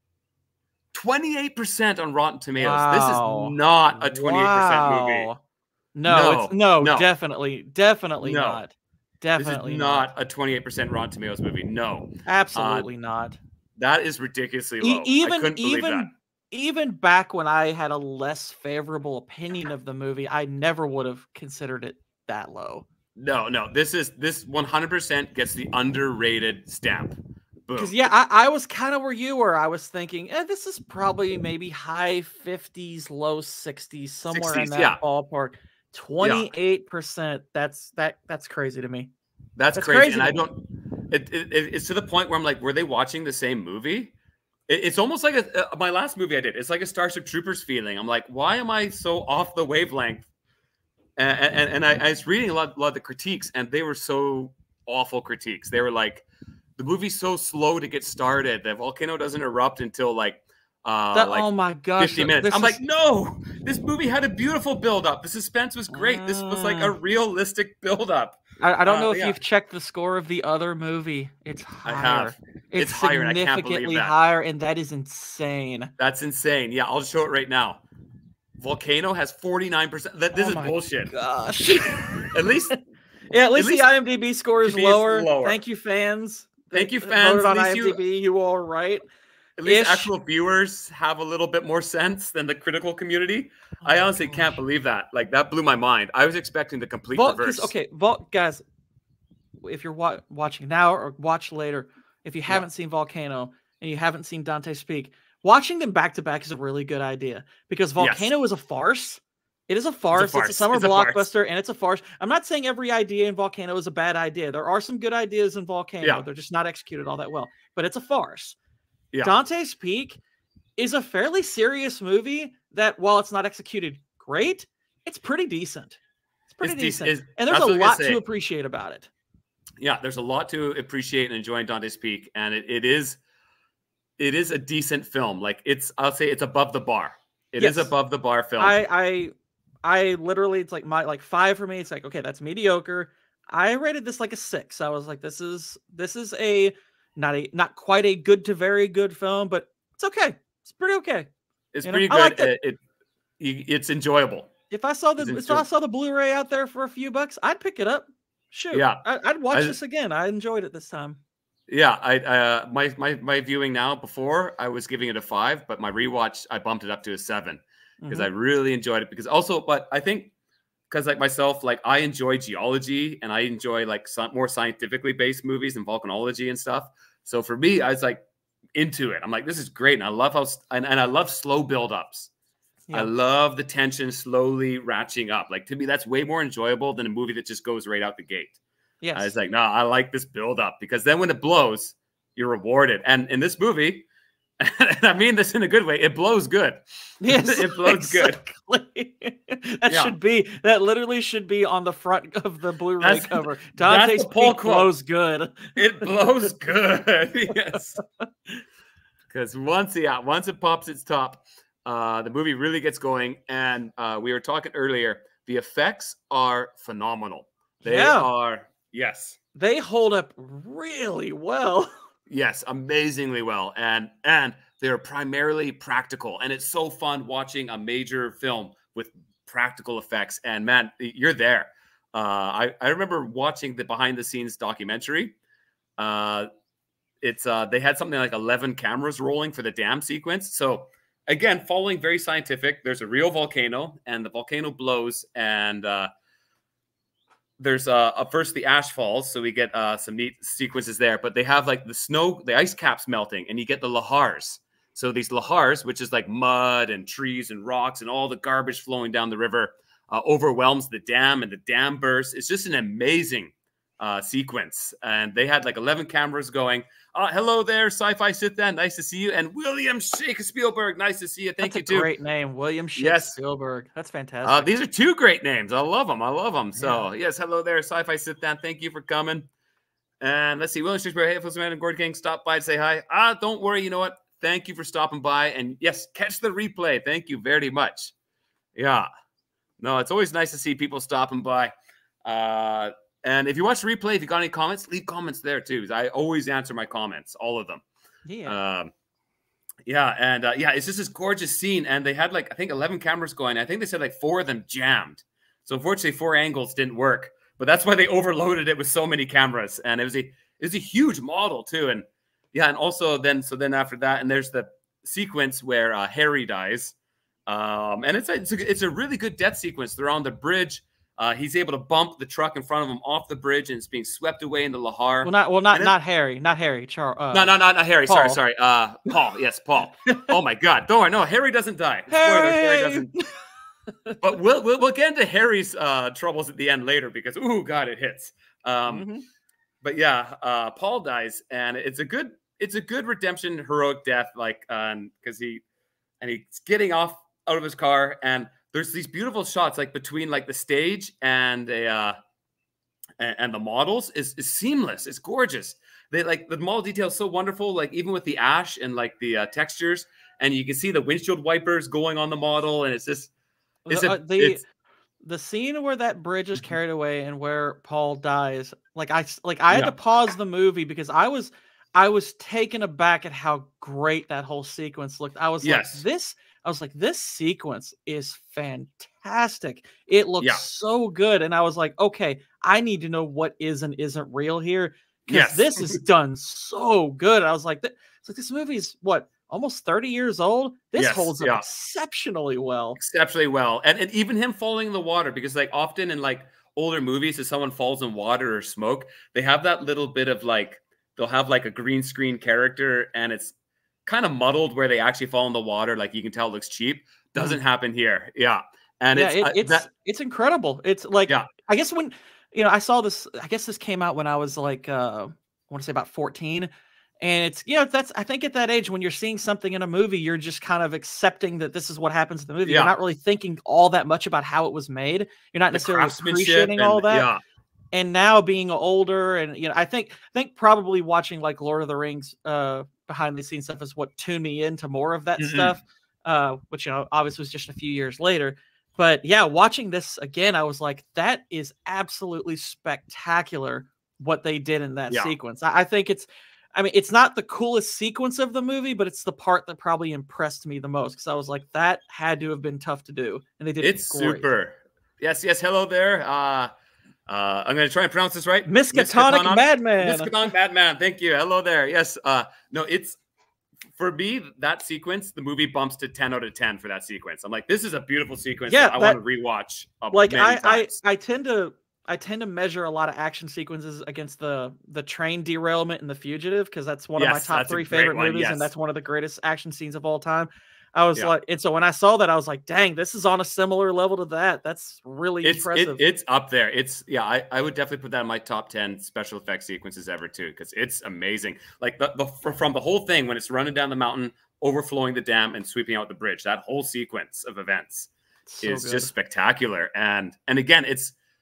twenty-eight percent on Rotten Tomatoes. Wow. This is not a twenty-eight percent wow. movie. No, no, it's, no, no, definitely, definitely no. not. Definitely this is not, not a twenty-eight percent Rotten Tomatoes movie. No. Absolutely uh, not. That is ridiculously low. E even, I couldn't believe even, that. Even back when I had a less favorable opinion of the movie, I never would have considered it that low. No, no. This is this one hundred percent gets the underrated stamp. Because, yeah, I, I was kind of where you were. I was thinking, eh, this is probably maybe high fifties, low sixties, somewhere sixties, in that yeah. ballpark. twenty-eight percent. Yeah. That's that. That's crazy to me. That's, that's crazy. crazy. And I don't, it, it, it's to the point where I'm like, were they watching the same movie? It, it's almost like a, uh, my last movie I did. It's like a Starship Troopers feeling. I'm like, why am I so off the wavelength? And, and, and I, I was reading a lot, a lot of the critiques, and they were so awful critiques. They were like, the movie's so slow to get started. The volcano doesn't erupt until like, uh, that, like oh my gosh, fifty minutes. I'm is... like, no, this movie had a beautiful build up. The suspense was great. Uh, this was like a realistic build up. I, I don't know uh, if yeah. you've checked the score of the other movie. It's higher. I have. It's, it's higher, and I can't believe significantly that. higher, and that is insane. That's insane. Yeah, I'll show it right now. Volcano has forty-nine percent. That this oh is my bullshit. Gosh. At least, yeah. At least, at least the I M D B score is lower. is lower. Thank you, fans. Thank you, fans. Voted on at least I M D B, you, you all right. At least Ish. actual viewers have a little bit more sense than the critical community. Oh I honestly gosh. can't believe that. Like, that blew my mind. I was expecting the complete Vault, reverse. Okay, Vault, guys, if you're wa watching now or watch later, if you haven't yeah. seen Volcano and you haven't seen Dante Speak, watching them back to back is a really good idea because Volcano yes. is a farce. It is a farce. It's a, farce. It's a summer it's blockbuster, a and it's a farce. I'm not saying every idea in Volcano is a bad idea. There are some good ideas in Volcano. Yeah. They're just not executed all that well. But it's a farce. Yeah. Dante's Peak is a fairly serious movie that, while it's not executed great, it's pretty decent. It's pretty it's decent. It's, and there's a lot to appreciate about it. Yeah, there's a lot to appreciate and enjoy in Dante's Peak. And it, it is it is a decent film. Like, it's, I'll say it's above the bar. It yes. is above the bar film. I... I I literally, it's like my like five for me. It's like, okay, that's mediocre. I rated this like a six. I was like, this is this is a not a not quite a good to very good film, but it's okay. It's pretty okay. It's you pretty know? good. It, it, it it's enjoyable. If I saw the if I saw the Blu-ray out there for a few bucks, I'd pick it up. Shoot, yeah, I, I'd watch I, this again. I enjoyed it this time. Yeah, I uh my my my viewing now. Before I was giving it a five, but my rewatch I bumped it up to a seven. Because mm-hmm. I really enjoyed it. Because also, but I think because like myself, like I enjoy geology and I enjoy like some more scientifically based movies and volcanology and stuff. So for me, I was like into it. I'm like, this is great, and I love how and, and I love slow buildups. Yeah. I love the tension slowly ratcheting up. Like, to me, that's way more enjoyable than a movie that just goes right out the gate. Yes, I was like, no, I like this build up because then when it blows, you're rewarded. And in this movie. And I mean this in a good way. It blows good. Yes, it blows exactly. good. That yeah. should be that literally should be on the front of the Blu-ray that's, cover. Dante's Peak blows good. It blows good. Yes. Because once, yeah, once it pops its top, uh, the movie really gets going. And uh, we were talking earlier, the effects are phenomenal. They Yeah. are, yes. They hold up really well. Yes, amazingly well. And and they're primarily practical. And it's so fun watching a major film with practical effects. And man, you're there. Uh, I, I remember watching the behind the scenes documentary. Uh, it's uh, they had something like eleven cameras rolling for the dam sequence. So again, following very scientific, there's a real volcano and the volcano blows and uh, there's uh, uh first the ash falls, so we get uh some neat sequences there, but they have like the snow, the ice caps melting, and you get the lahars. So these lahars, which is like mud and trees and rocks and all the garbage flowing down the river, uh, overwhelms the dam, and the dam bursts. It's just an amazing uh sequence, and they had like eleven cameras going. Uh hello there, Sci-Fi Sithan, nice to see you. And William Shake Spielberg, nice to see you. Thank That's you a too. great name, William Shake Yes. Spielberg. That's fantastic. Uh, these are two great names. I love them. I love them. So, Yeah. yes, hello there, Sci-Fi Sit Down. Thank you for coming. And let's see, William Shakespeare, hey, Flizzman and Gordon King, stop by to say hi. Ah, don't worry. You know what? Thank you for stopping by. And yes, catch the replay. Thank you very much. Yeah. No, it's always nice to see people stopping by. Uh, and if you watch the replay, if you got any comments, leave comments there too. I always answer my comments, all of them. Yeah. Um, Yeah, and uh, yeah, it's just this gorgeous scene, and they had like I think eleven cameras going. I think they said like four of them jammed, so unfortunately four angles didn't work. But that's why they overloaded it with so many cameras, and it was a it was a huge model too. And yeah, and also then so then after that, and there's the sequence where uh, Harry dies, um, and it's a, it's a it's a really good death sequence. They're on the bridge. Uh, he's able to bump the truck in front of him off the bridge, and it's being swept away into Lahar. Well, not well, not then, not Harry, not Harry. Charles. Uh, no, no, not, not Harry. Paul. Sorry, sorry. Uh, Paul. Yes, Paul. Oh my God! Don't worry. No, Harry doesn't die. Harry! Spoilers, Harry doesn't. But we'll, we'll we'll get into Harry's uh, troubles at the end later because ooh, God, it hits. Um, Mm-hmm. But yeah, uh, Paul dies, and it's a good it's a good redemption, heroic death, like um, because he and he's getting off out of his car, and there's these beautiful shots like between like the stage and a uh, and, and the models is, is seamless. It's gorgeous. They like the model detail is so wonderful, like even with the ash and like the uh, textures, and you can see the windshield wipers going on the model, and it's just it's the, a, uh, the it's, the scene where that bridge is carried away and where Paul dies. Like I like I had Yeah. to pause the movie because I was I was taken aback at how great that whole sequence looked. I was Yes. like this. I was like, this sequence is fantastic. It looks Yeah. so good. And I was like, okay, I need to know what is and isn't real here. Because Yes. this is done so good. I was like, th- it's like this movie is what, almost thirty years old? This Yes, holds up yeah. exceptionally well. exceptionally well, and and even him falling in the water, because like often in like older movies, if someone falls in water or smoke, they have that little bit of like they'll have like a green screen character, and it's kind of muddled where they actually fall in the water. Like you can tell it looks cheap. Doesn't happen here. Yeah. And yeah, it's, it, uh, it's that, it's incredible. It's like Yeah. I guess when you know I saw this, I guess this came out when I was like uh, I want to say about fourteen, and it's you know that's I think at that age when you're seeing something in a movie, you're just kind of accepting that this is what happens in the movie. Yeah. You're not really thinking all that much about how it was made. You're not the necessarily craftsmanship appreciating and, all that. Yeah. And now being older, and you know, I think I think probably watching like Lord of the Rings uh, behind the scenes stuff is what tuned me into more of that Mhm. stuff. Uh, which you know, obviously was just a few years later. But yeah, watching this again, I was like, that is absolutely spectacular what they did in that Yeah. sequence. I, I think it's, I mean, it's not the coolest sequence of the movie, but it's the part that probably impressed me the most because I was like, that had to have been tough to do, and they did. It's great. super. Yes. Yes. Hello there. Uh, uh, I'm going to try and pronounce this right. Miskatonic Miskatonic- Madman. Miskatonic Madman. Thank you. Hello there. Yes. Uh, no, it's for me, that sequence, the movie bumps to ten out of ten for that sequence. I'm like, this is a beautiful sequence. Yeah, that I that- want to rewatch. Uh, like many I, I times. I tend to I tend to measure a lot of action sequences against the the train derailment in The Fugitive because that's one of my Yes, top that's a three great favorite one, movies, yes. and that's one of the greatest action scenes of all time. I was Yeah. like, and so when I saw that, I was like, dang, this is on a similar level to that. That's really It's impressive. it, it's up there. It's yeah. I, I would definitely put that in my top ten special effects sequences ever too, because it's amazing. Like the, the from the whole thing when it's running down the mountain, overflowing the dam, and sweeping out the bridge. That whole sequence of events So is good. just spectacular. And and again, it's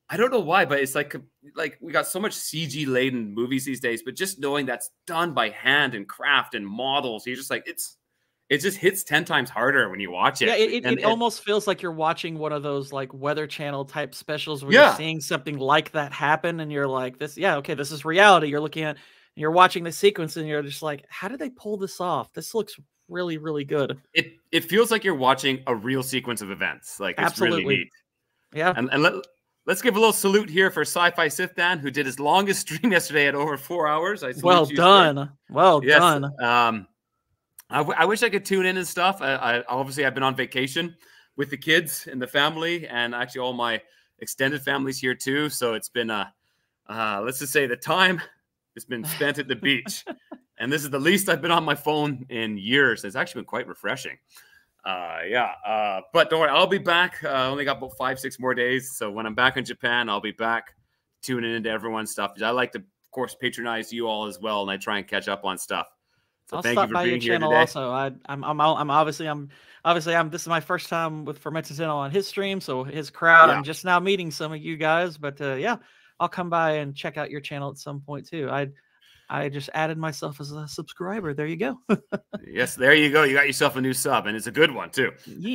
I don't know why, but it's like like we got so much C G laden movies these days, but just knowing that's done by hand and craft and models, you're just like it's it just hits ten times harder when you watch it. Yeah, it, it, And it it, almost feels like you're watching one of those like Weather Channel type specials where you're yeah, seeing something like that happen, and you're like, "This, yeah, okay, this is reality." You're looking at, you're watching the sequence, and you're just like, "How did they pull this off? This looks really, really good." it it feels like you're watching a real sequence of events. Like it's really Absolutely, neat. yeah. And and let, let's give a little salute here for Sci-Fi Sith Dan, who did his longest stream yesterday at over four hours. I salute Well you, done, sir. well Yes. done. Um, I, w I wish I could tune in and stuff. I, I obviously I've been on vacation with the kids and the family, and actually all my extended families here too. So it's been a uh, let's just say the time has been spent at the beach, and this is the least I've been on my phone in years. It's actually been quite refreshing. Uh, yeah, uh, but don't worry, I'll be back. Uh, I only got about five, six more days. So when I'm back in Japan, I'll be back tuning into everyone's stuff. I like to, of course, patronize you all as well, and I try and catch up on stuff. So I'll thank stop you for by your being here channel today. also. I, I'm, I'm, I'm obviously, I'm obviously, I'm. This is my first time with Fermented Channel on his stream, so his crowd. Yeah. I'm just now meeting some of you guys, but uh, yeah, I'll come by and check out your channel at some point too. I, I just added myself as a subscriber. There you go. Yes, there you go. You got yourself a new sub, and it's a good one too.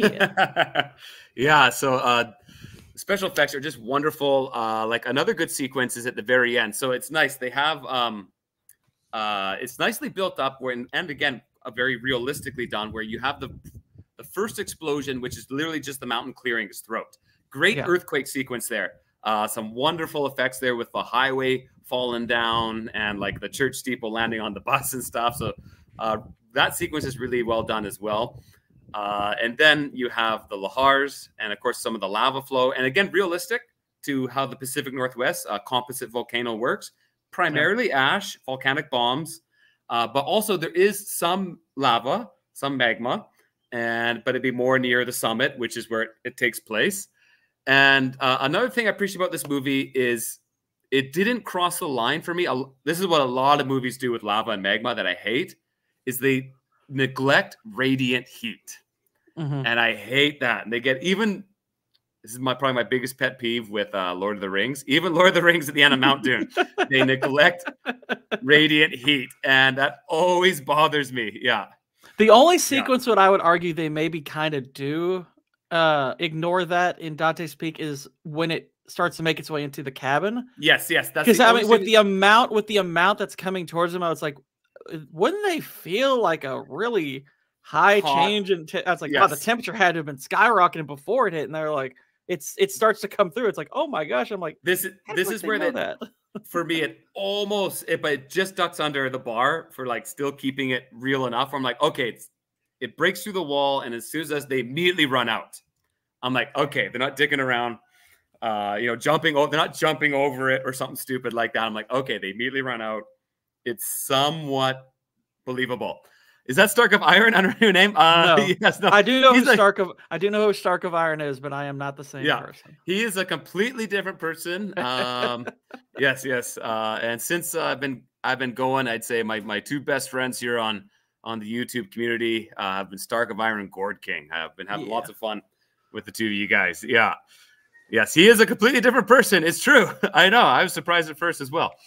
Yeah. Yeah. So uh, special effects are just wonderful. Uh, like another good sequence is at the very end. So it's nice. They have um, uh, it's nicely built up. When and again, uh, very realistically done. Where you have the the first explosion, which is literally just the mountain clearing his throat. Great Yeah. earthquake sequence there. Uh, some wonderful effects there with the highway falling down and like the church steeple landing on the bus and stuff. So uh, that sequence is really well done as well. Uh, and then you have the lahars and, of course, some of the lava flow. And again, realistic to how the Pacific Northwest uh, composite volcano works. Primarily yeah. ash, volcanic bombs, uh, but also there is some lava, some magma, and but it'd be more near the summit, which is where it, it takes place. And uh, another thing I appreciate about this movie is it didn't cross the line for me. This is what a lot of movies do with lava and magma that I hate, is they neglect radiant heat. Mm-hmm. And I hate that. And they get even, this is my probably my biggest pet peeve with uh, Lord of the Rings. Even Lord of the Rings at the end of Mount Doom, they neglect radiant heat. And that always bothers me. Yeah. The only sequence yeah. that I would argue they maybe kind of do uh ignore that in Dante's Peak is when it starts to make its way into the cabin. Yes, yes, that's because I mean, with thing. the amount, with the amount that's coming towards them, I was like, wouldn't they feel like a really high Hot. change? And I was like, yes. wow, the temperature had to have been skyrocketing before it hit, and they're like, it's it starts to come through. It's like, oh my gosh, I'm like, this is this is where they, that for me it almost it but it just ducks under the bar for like still keeping it real enough. I'm like, okay, it's it breaks through the wall, and as soon as they immediately run out, I'm like, okay, they're not dicking around, uh, you know, jumping over, they're not jumping over it or something stupid like that. I'm like, okay, they immediately run out. It's somewhat believable. Is that Stark of Iron? I don't know your name. Uh, no. Yes, no. I do know He's who a, Stark of I do know who Stark of Iron is, but I am not the same yeah, person. He is a completely different person. Um, yes, yes. Uh, and since uh, I've been I've been going, I'd say my my two best friends here on on the YouTube community uh, have been Stark of Iron and Gourd King. I've been having yeah. lots of fun with the two of you guys. Yeah. Yes, he is a completely different person. It's true. I know. I was surprised at first as well.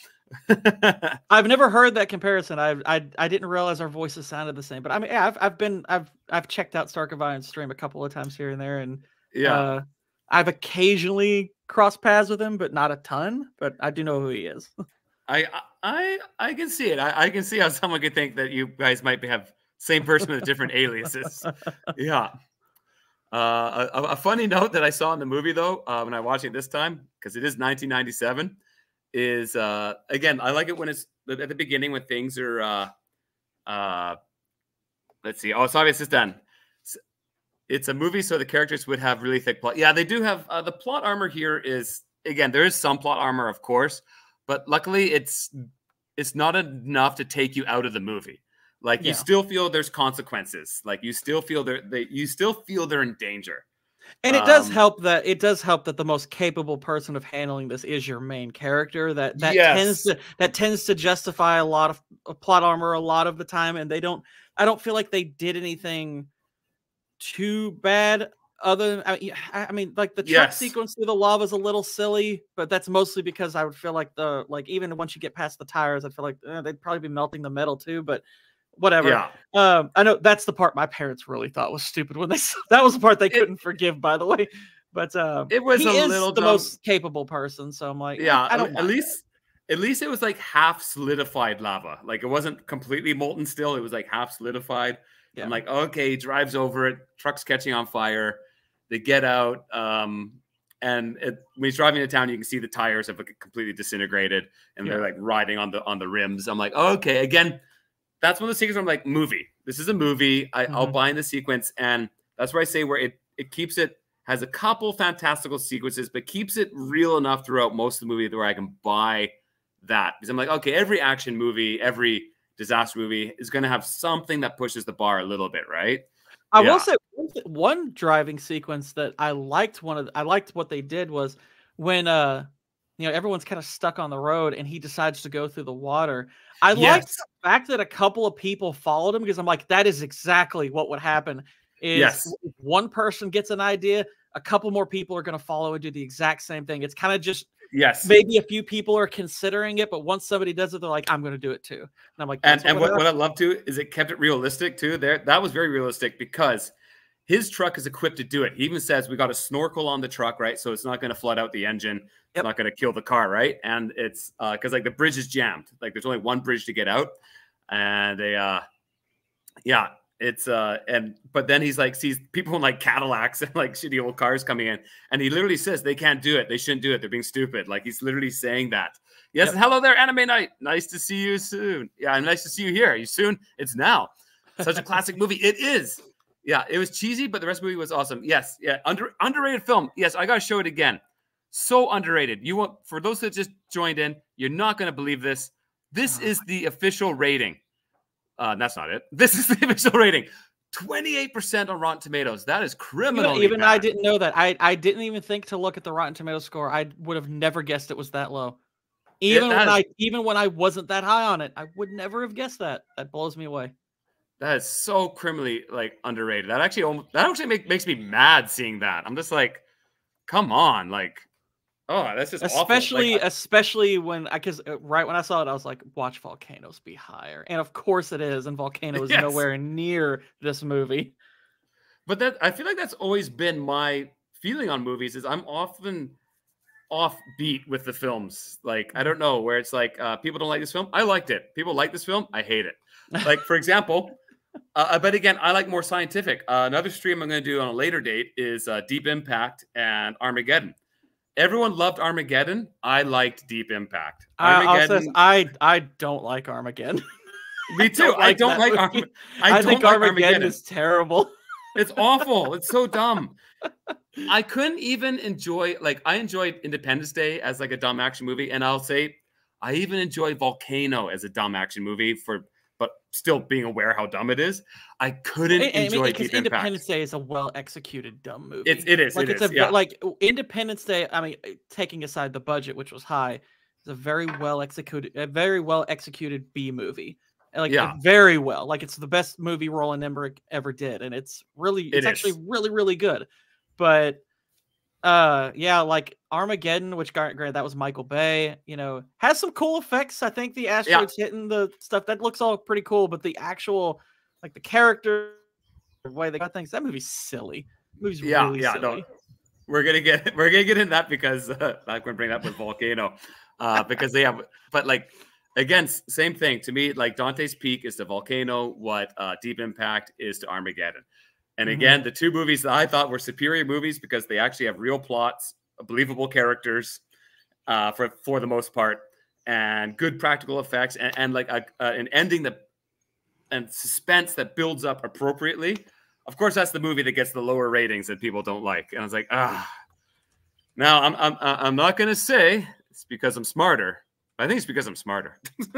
I've never heard that comparison. I I I didn't realize our voices sounded the same. But I mean, yeah, I've I've been I've I've checked out Stark of Iron's stream a couple of times here and there, and yeah, uh, I've occasionally crossed paths with him, but not a ton. But I do know who he is. I I I can see it. I, I can see how someone could think that you guys might be, have same person with different aliases. Yeah. Uh, a, a funny note that I saw in the movie though, uh, when I watched it this time, because it is nineteen ninety-seven, is uh, again I like it when it's at the beginning when things are. Uh, uh, let's see. Oh, sorry, it's just done. It's a movie, so the characters would have really thick plot. Yeah, they do have uh, the plot armor here. Is again there is some plot armor, of course. But luckily, it's it's not enough to take you out of the movie. Like you yeah. still feel there's consequences. Like you still feel they're they you still feel they're in danger. And it does um, help that it does help that the most capable person of handling this is your main character. That that yes. tends to that tends to justify a lot of uh, plot armor a lot of the time. And they don't. I don't feel like they did anything too bad other than, I, mean, I I mean, like the truck Yes. sequence through the lava is a little silly, but that's mostly because I would feel like the like even once you get past the tires, I feel like eh, they'd probably be melting the metal too. But whatever. Yeah. Um, I know that's the part my parents really thought was stupid when they saw that was the part they It- couldn't forgive, by the way. But um, It was he a is little the dumb. most capable person, so I'm like, eh, Yeah, I don't at, mind at that. least at least it was like half solidified lava. Like it wasn't completely molten still. It was like half solidified. Yeah. I'm like, okay, he drives over it. Truck's catching on fire. They get out. Um, and it, when he's driving to town, you can see the tires have like completely disintegrated and they're Yeah. like riding on the on the rims. I'm like, okay, again, that's one of the sequences where I'm like, movie. This is a movie. I, I'll Mhm. buy in the sequence. And that's where I say where it it keeps it, has a couple fantastical sequences, but keeps it real enough throughout most of the movie where I can buy that. Because I'm like, okay, every action movie, every disaster movie is going to have something that pushes the bar a little bit, right? I Yeah. will say one, th- one driving sequence that I liked. One of the, I liked what they did was when uh you know everyone's kind of stuck on the road and he decides to go through the water. I liked Yes. the fact that a couple of people followed him because I'm like that is exactly what would happen. Is Yes. w- if one person gets an idea, a couple more people are going to follow and do the exact same thing. It's kind of just Yes. maybe a few people are considering it, but once somebody does it, they're like, I'm going to do it too. And I'm like, And that's and what what, what I love too is it kept it realistic too. There, that was very realistic because his truck is equipped to do it. He even says we got a snorkel on the truck, right? So it's not going to flood out the engine. It's Yep. not going to kill the car, right? And it's uh because like the bridge is jammed. Like there's only one bridge to get out, and they uh yeah, it's uh and but then he's like sees people in like Cadillacs and like shitty old cars coming in, and he literally says they can't do it, they shouldn't do it, they're being stupid. Like he's literally saying that. Yes, Yep. and hello there, Anime Night. Nice to see you soon. Yeah, nice to see you here. You soon? It's now. Such a classic movie. It is. Yeah, it was cheesy, but the rest of the movie was awesome. Yes, yeah, under underrated film. Yes, I gotta show it again. So underrated. You want for those that just joined in, you're not gonna believe this. This is the official rating. Uh, that's not it. This is the official rating. twenty-eight percent on Rotten Tomatoes. That is Even, criminally even bad. I didn't know that. I, I didn't even think to look at the Rotten Tomato score. I would have never guessed it was that low. Even that when is- I even when I wasn't that high on it, I would never have guessed that. That blows me away. That is so criminally like underrated. That actually almost, that actually make, makes me mad seeing that. I'm just like, come on, like, oh, that's just Especially awful. Like, especially when I because right when I saw it, I was like, watch Volcanoes be higher. And of course it is, and Volcano is Yes. nowhere near this movie. but that I feel like that's always been my feeling on movies is I'm often offbeat with the films. Like I don't know where it's like uh, people don't like this film. I liked it. People like this film. I hate it. Like for example, uh, but again, I like more scientific. Uh, another stream I'm going to do on a later date is uh, Deep Impact and Armageddon. Everyone loved Armageddon. I liked Deep Impact. I, I'll say Armageddon. this, I I don't like Armageddon. me too. I don't that like movie. Armageddon. I, I, don't think like Armageddon, Armageddon. is terrible. It's awful. It's so dumb. I couldn't even enjoy, like, I enjoyed Independence Day as like a dumb action movie. And I'll say, I even enjoy Volcano as a dumb action movie for, but still being aware how dumb it is. I couldn't I- I mean, enjoy because Deep Independence Impact. Day is a well executed dumb movie. It's, it is. like it it's is. a yeah. like Independence Day. I mean, taking aside the budget, which was high, it's a very well executed, a very well executed B movie. Like Yeah. very well. Like it's the best movie Roland Emmerich ever did, and it's really, It it's actually is. really, really good. But uh, yeah, like Armageddon, which got granted that was Michael Bay. You know, has some cool effects. I think the asteroids hitting the stuff that looks all pretty cool, but the actual, like the character, the way they got things, that movie's silly. The movie's Yeah. really yeah. silly. No, we're going to get, we're going to get in that because uh, I'm going to bring that up with Volcano uh, because they have, but like, again, s- same thing to me. Like Dante's Peak is to Volcano what uh, Deep Impact is to Armageddon. And Mhm. again, the two movies that I thought were superior movies because they actually have real plots, believable characters, uh, for for the most part, and good practical effects, and, and like a, uh, an ending that and suspense that builds up appropriately. Of course, that's the movie that gets the lower ratings that people don't like. And I was like, ah. Now I'm I'm I'm not gonna say it's because I'm smarter. I think it's because I'm smarter.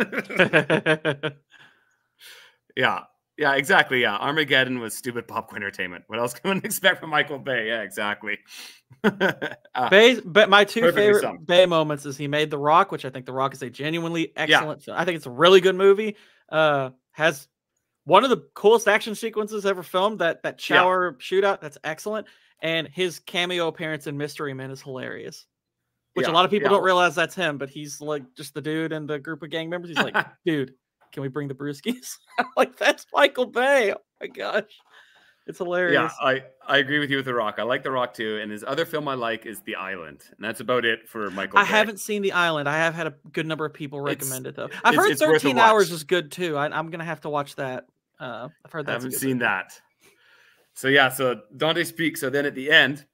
yeah. Yeah, exactly. Yeah. Armageddon was stupid popcorn entertainment. What else can one expect from Michael Bay? Yeah, exactly. uh, Bay, but my two Perfectly favorite summed. Bay moments is he made The Rock, which I think The Rock is a genuinely excellent film. I think it's a really good movie. Uh, has one of the coolest action sequences ever filmed. That that Yeah. shower shootout, that's excellent. And his cameo appearance in Mystery Men is hilarious. Which Yeah, a lot of people yeah. don't realize that's him, but he's like just the dude and the group of gang members. He's like, dude, can we bring the brewskis? Like, that's Michael Bay. Oh my gosh. It's hilarious. Yeah, I, I agree with you with The Rock. I like The Rock too. And his other film I like is The Island. And that's about it for Michael I Bay. haven't seen The Island. I have had a good number of people recommend It's- it, though. I've it's- heard it's worth a thirteen hours watch. is good, too. I, I'm going to have to watch that. Uh, I've heard I that's a haven't good seen movie. that. So yeah, so Dante speaks. So then at the end,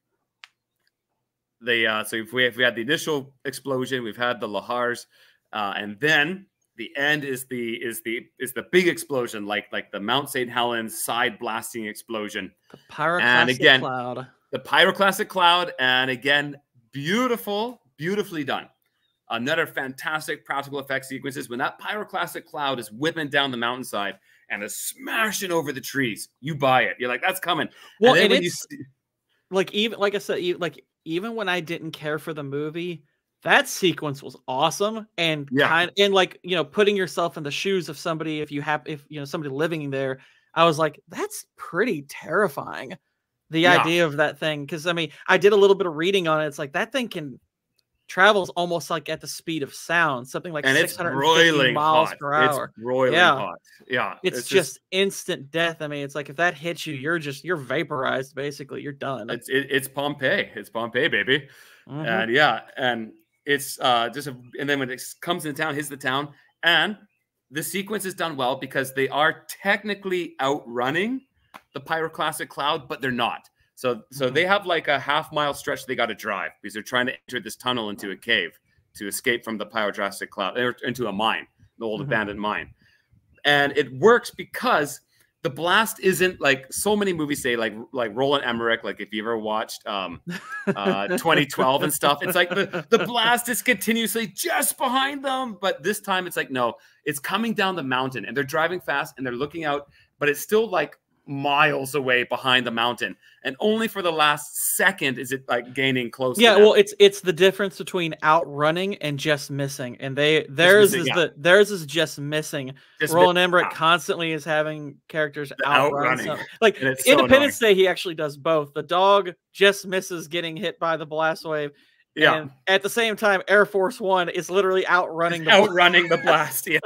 they uh, so if we if we had the initial explosion, we've had the Lahars, uh, and then the end is the is the is the big explosion, like like the Mount Saint Helens side blasting explosion. The pyroclastic And again, cloud. The pyroclastic cloud, and again, beautiful, beautifully done. Another fantastic practical effects sequences when that pyroclastic cloud is whipping down the mountainside and is smashing over the trees. You buy it. You're like, that's coming. Well, and then and when it's you see, like even like I said, e- like even when I didn't care for the movie, that sequence was awesome and Yeah. kind and like you know putting yourself in the shoes of somebody if you have if you know somebody living there. I was like, that's pretty terrifying. The Yeah. idea of that thing, because I mean, I did a little bit of reading on it. It's like that thing can travels almost like at the speed of sound, something like and it's six hundred fifty broiling miles hot. per hour. It's broiling Yeah. hot. Yeah. It's, just, instant death. I mean, it's like if that hits you, you're just you're vaporized. Basically, you're done. it's it, it's Pompeii. It's Pompeii, baby. Mhm. And yeah, and it's uh just a, and then when it comes into town, hits the town, and the sequence is done well because they are technically outrunning the pyroclastic cloud, but they're not. So so Mhm. they have like a half mile stretch they got to drive because they're trying to enter this tunnel into a cave to escape from the pyroclastic cloud, or into a mine, the old Mhm. abandoned mine. And it works because the blast isn't like so many movies say, like like Roland Emmerich, like if you ever watched um uh twenty twelve and stuff, it's like the, the blast is continuously just behind them. But this time it's like, no, it's coming down the mountain and they're driving fast and they're looking out, but it's still like miles away behind the mountain. And only for the last second is it like gaining close Yeah, to them. well, it's it's the difference between outrunning and just missing, and they theirs missing, is yeah. the theirs is just missing. Just Roland mi- Emmerich ah. constantly is having characters outrun. outrunning. some- Like And it's so Independence Day, he actually does both. The dog just misses getting hit by the blast wave, Yeah. and at the same time, Air Force One is literally outrunning the blast. outrunning the blast. Yeah.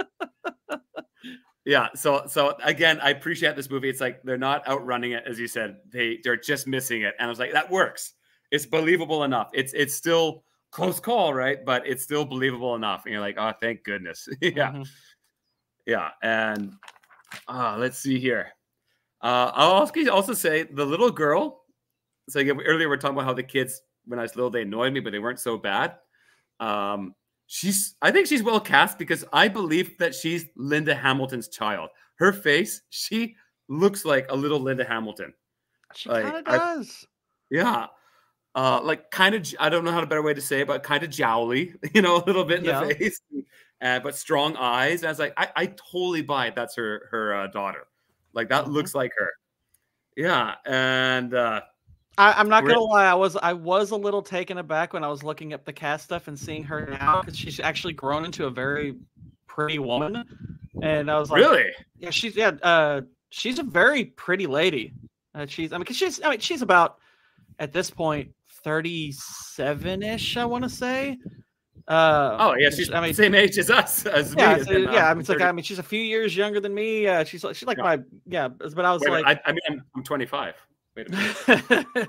Yeah. So so again, I appreciate this movie. It's like they're not outrunning it, as you said. They they're just missing it. And I was like, that works. It's believable enough. It's it's still close call, right? But it's still believable enough. And you're like, oh, thank goodness. Yeah. Mhm. Yeah. And uh, let's see here. Uh, I'll also also say the little girl. So again, earlier we were talking about how the kids, when I was little, they annoyed me, but they weren't so bad. Um, she's, I think she's well cast because I believe that she's Linda Hamilton's child. Her face, she looks like a little Linda Hamilton. She Like, kind of I- does. Yeah. Uh, like kind of, I don't know how to better way to say it, but kind of jowly, you know, a little bit in Yeah. the face, uh, but strong eyes. And I was like, I, I totally buy it. That's her, her uh, daughter. Like that Mhm. looks like her. Yeah. And uh, I, I'm not We're- gonna lie, I was I was a little taken aback when I was looking up the cast stuff and seeing her now because she's actually grown into a very pretty woman, and I was like, really, yeah, she's yeah, uh, she's a very pretty lady. Uh, she's I mean, 'cause she's I mean, she's about at this point thirty-seven ish, I want to say. Uh, oh yeah, she's I mean, the same age as us, as yeah, me. so, and, uh, yeah. I mean, it's like thirty. I mean, she's a few years younger than me. Uh, she's like she's like Yeah. my yeah, but I was Wait a like. minute, I, I mean, I'm, I'm twenty-five. Wait a minute.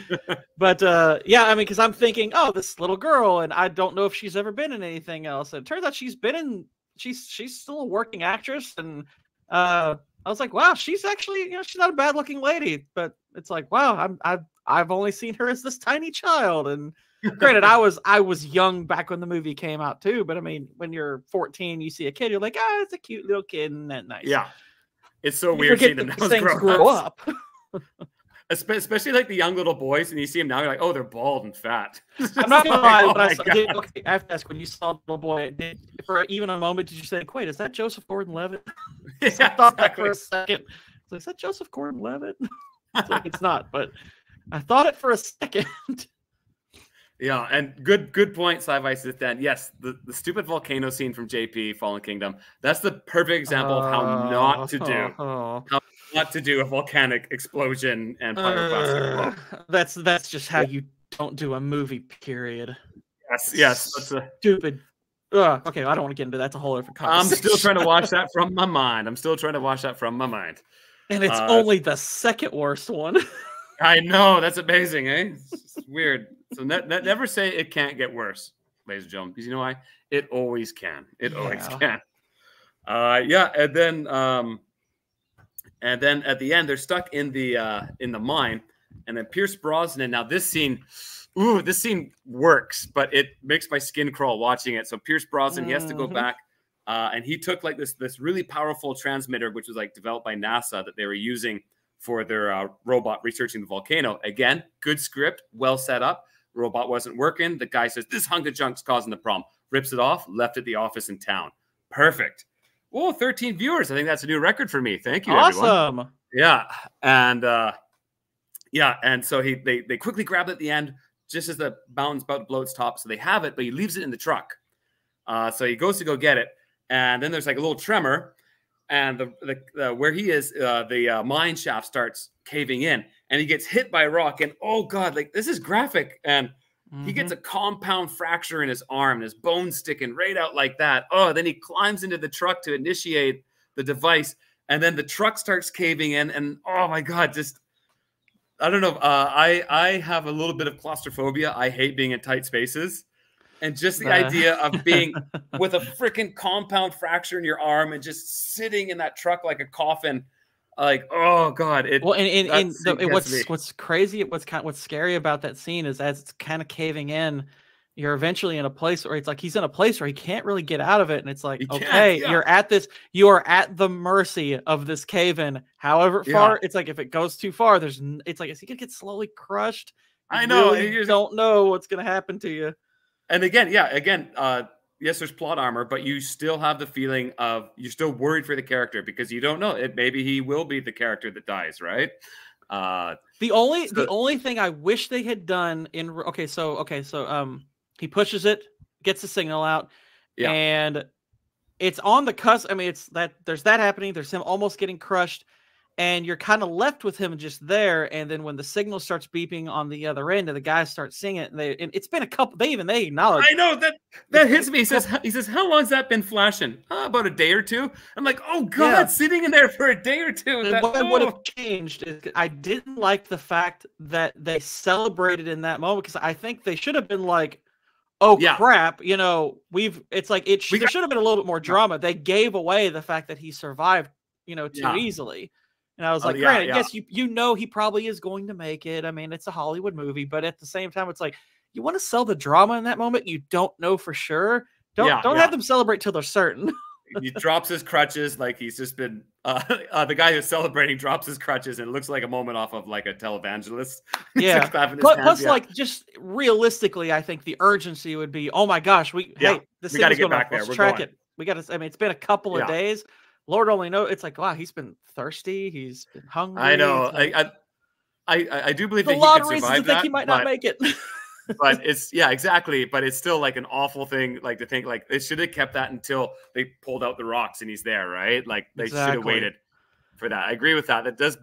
But uh yeah, I mean, because I'm thinking, oh, this little girl, and I don't know if she's ever been in anything else. And it turns out she's been in she's she's still a working actress, and uh I was like, wow, she's actually, you know, she's not a bad looking lady. But it's like, wow, I'm I've I've only seen her as this tiny child. And granted, I was I was young back when the movie came out too. But I mean, when you're fourteen, you see a kid, you're like, ah, it's a cute little kid, and that nice. Yeah, it's so You weird forget seeing them that now these as things grown grow ups. up. Espe- Especially like the young little boys, and you see them now, you're like, oh, they're bald and fat. I'm not gonna lie, Oh when I my saw, God. did, okay, I have to ask, when you saw the little boy, did, for even a moment, did you say, wait, is that Joseph Gordon-Levitt? Yeah, I thought that for exactly. a second. I was like, is that Joseph Gordon-Levitt? It's like, it's not, but I thought it for a second. Yeah, and good good point, Sci-Fi Sith Dan. Yes, the, the stupid volcano scene from J P Fallen Kingdom. That's the perfect example of how not to do. Oh, How not to do a volcanic explosion and pyroclastic. Uh, that's that's just how you don't do a movie. Period. Yes, yes. That's a, Stupid. Uh, okay, I don't want to get into that. That's a whole different I'm conversation. still trying to watch that from my mind. I'm still trying to watch that from my mind. And it's Uh, only the second worst one. I know. That's amazing, eh? It's, it's weird. So ne ne never say it can't get worse, ladies and gentlemen, because you know why? It always can. It Yeah. always can. Uh, yeah, and then um, and then at the end, they're stuck in the uh, in the mine, and then Pierce Brosnan. Now this scene, ooh, this scene works, but it makes my skin crawl watching it. So Pierce Brosnan, he has to go Mhm. back, uh, and he took like this this really powerful transmitter, which was like developed by NASA that they were using for their uh, robot researching the volcano. Again, good script, well set up. Robot wasn't working. The guy says, this hunk of junk's causing the problem. Rips it off, left at the office in town. Perfect. Oh, thirteen viewers. I think that's a new record for me. Thank you, everyone. Awesome. Yeah. And uh, yeah, and so he they, they quickly grab it at the end, just as the mountain's about to blow its top. So they have it, but he leaves it in the truck. Uh, so he goes to go get it. And then there's like a little tremor. And the, the uh, where he is, uh, the uh, mine shaft starts caving in, and he gets hit by a rock. And oh god, like this is graphic. And Mm-hmm. he gets a compound fracture in his arm, and his bone's sticking right out like that. Oh, then he climbs into the truck to initiate the device, and then the truck starts caving in. And oh my god, just I don't know. Uh, I I have a little bit of claustrophobia. I hate being in tight spaces. And just the Uh. idea of being with a freaking compound fracture in your arm and just sitting in that truck like a coffin, like, oh god! It Well, and, and, that and scene the, gets what's me. what's crazy, what's kind, what's scary about that scene is as it's kind of caving in, you're eventually in a place where it's like he's in a place where he can't really get out of it, and it's like, He can't, okay, yeah. you're at this, you are at the mercy of this cave-in. However Yeah. far, it's like if it goes too far, there's, n- it's like is he gonna get slowly crushed? You I know, really and you're- don't know what's gonna happen to you. And again, yeah, again, uh, yes, there's plot armor, but you still have the feeling of you're still worried for the character because you don't know it. Maybe he will be the character that dies, right? Uh, The only So- the only thing I wish they had done in okay, so okay, so um he pushes it, gets the signal out, Yeah. and it's on the cusp. I mean, it's that there's that happening, there's him almost getting crushed, and you're kind of left with him just there. And then when the signal starts beeping on the other end and the guys start seeing it, and they and it's been a couple, they even they acknowledge I know that that hits me. He says, he says, how long's that been flashing? "Uh, about a day or two. I'm like, oh god, Yeah. sitting in there for a day or two. And That, what would oh. have changed is I didn't like the fact that they celebrated in that moment, because I think they should have been like, oh Yeah. crap, you know, we've it's like it sh- We there got- should have been a little bit more drama. They gave away the fact that he survived, you know, too Yeah. easily. And I was Oh, like, yeah, granted, yeah. yes, you you know he probably is going to make it. I mean, it's a Hollywood movie, but at the same time, it's like you want to sell the drama in that moment. You don't know for sure. Don't Yeah, don't yeah. have them celebrate till they're certain. He drops his crutches like he's just been uh, uh the guy who's celebrating drops his crutches, and it looks like a moment off of like a televangelist. He's Yeah. like clapping his Plus, hands, plus yeah. like just realistically, I think the urgency would be, oh my gosh, we Yeah, hey, this we gotta thing's get going back off. there. Let's We're track going. it. We got to. I mean, it's been a couple of Yeah. days. Lord only knows. It's like, wow, he's been thirsty. He's been hungry. I know. It's like- I, I I I do believe There's that a lot he of could reasons survive to think that, he might but, not make it. but it's yeah, exactly. But it's still like an awful thing, like to think like they should have kept that until they pulled out the rocks and he's there, right? Like they should have Exactly. waited for that. I agree with that. That does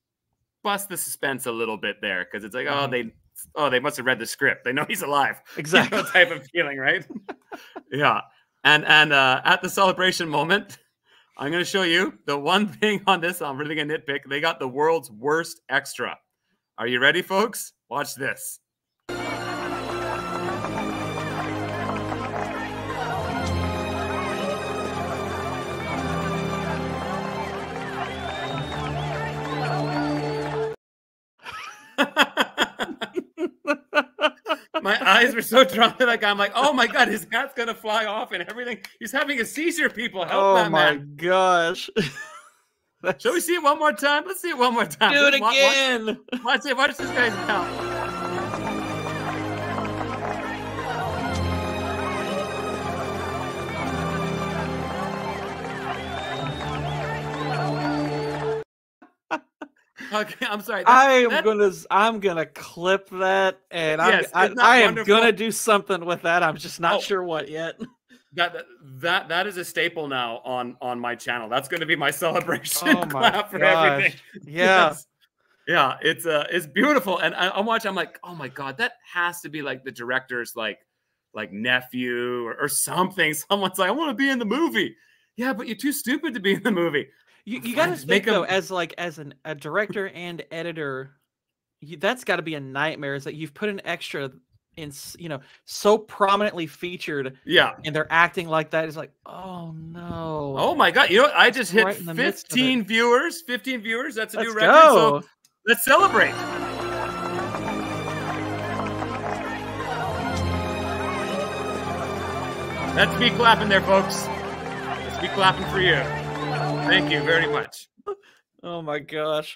bust the suspense a little bit there because it's like, oh, Mhm. they oh they must have read the script. They know he's alive. Exactly. You know, type of feeling, right? Yeah. And and uh, at the celebration moment, I'm gonna show you the one thing on this. I'm really gonna nitpick. They got the world's worst extra. Are you ready, folks? Watch this. My eyes were so drawn to that guy. I'm like, oh my god, his hat's gonna fly off and everything. He's having a seizure. People, help oh that my man. gosh. Shall we see it one more time? Let's see it one more time. do it Watch- watch- again? Watch it. Watch this guy's mouth. Okay, I'm sorry. That- I am that- gonna I'm gonna clip that, and I'm Yes, I, isn't that I am wonderful? gonna do something with that. I'm just not Oh. sure what yet. that that that that is a staple now on on my channel. That's going to be my celebration Oh my clap for gosh. everything. Yeah. Yes. Yeah, it's uh it's beautiful. And I, I'm watching, I'm like, oh my God, that has to be like the director's like like nephew or, or something. Someone's like, I want to be in the movie. Yeah, but you're too stupid to be in the movie. You, you Fine, got to just think make though, them. as like as an a director and editor, you, that's got to be a nightmare. Is that you've put an extra in, s- you know, so prominently featured, Yeah. and they're acting like that. It's like, oh no. Oh my God. You know what? I just hit right in the midst of it. fifteen viewers. fifteen viewers. That's a Let's new record. So go. let's celebrate. That's me clapping there, folks. That's me clapping for you. Thank you very much. Oh my gosh.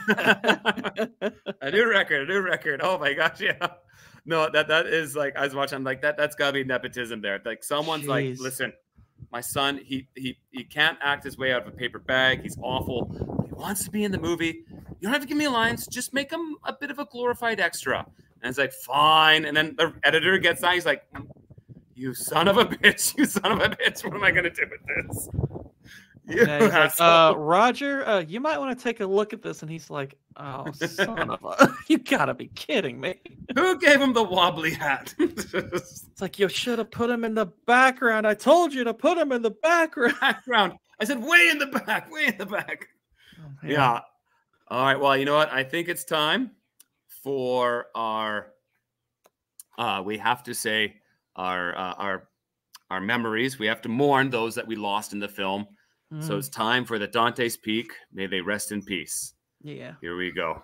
A new record, a new record. Oh my gosh, yeah. No, that that is like, I was watching, I'm like, that that's gotta be nepotism there. Like someone's like, Jeez. listen, my son, he he he can't act his way out of a paper bag. He's awful. He wants to be in the movie. You don't have to give me lines, just make him a bit of a glorified extra. And it's like, fine. And then the editor gets on, he's like, you son of a bitch, you son of a bitch. What am I gonna do with this? You Yeah, he's like, asshole. uh, Roger, uh, you might want to take a look at this. And he's like, oh, son of a, you gotta be kidding me. Who gave him the wobbly hat? It's like, you should have put him in the background. I told you to put him in the background. Background. I said, way in the back, way in the back. Oh, Yeah. All right. Well, you know what? I think it's time for our, uh, we have to say our, uh, our, our memories. We have to mourn those that we lost in the film. Mm. So it's time for the Dante's Peak. May they rest in peace. Yeah. Here we go.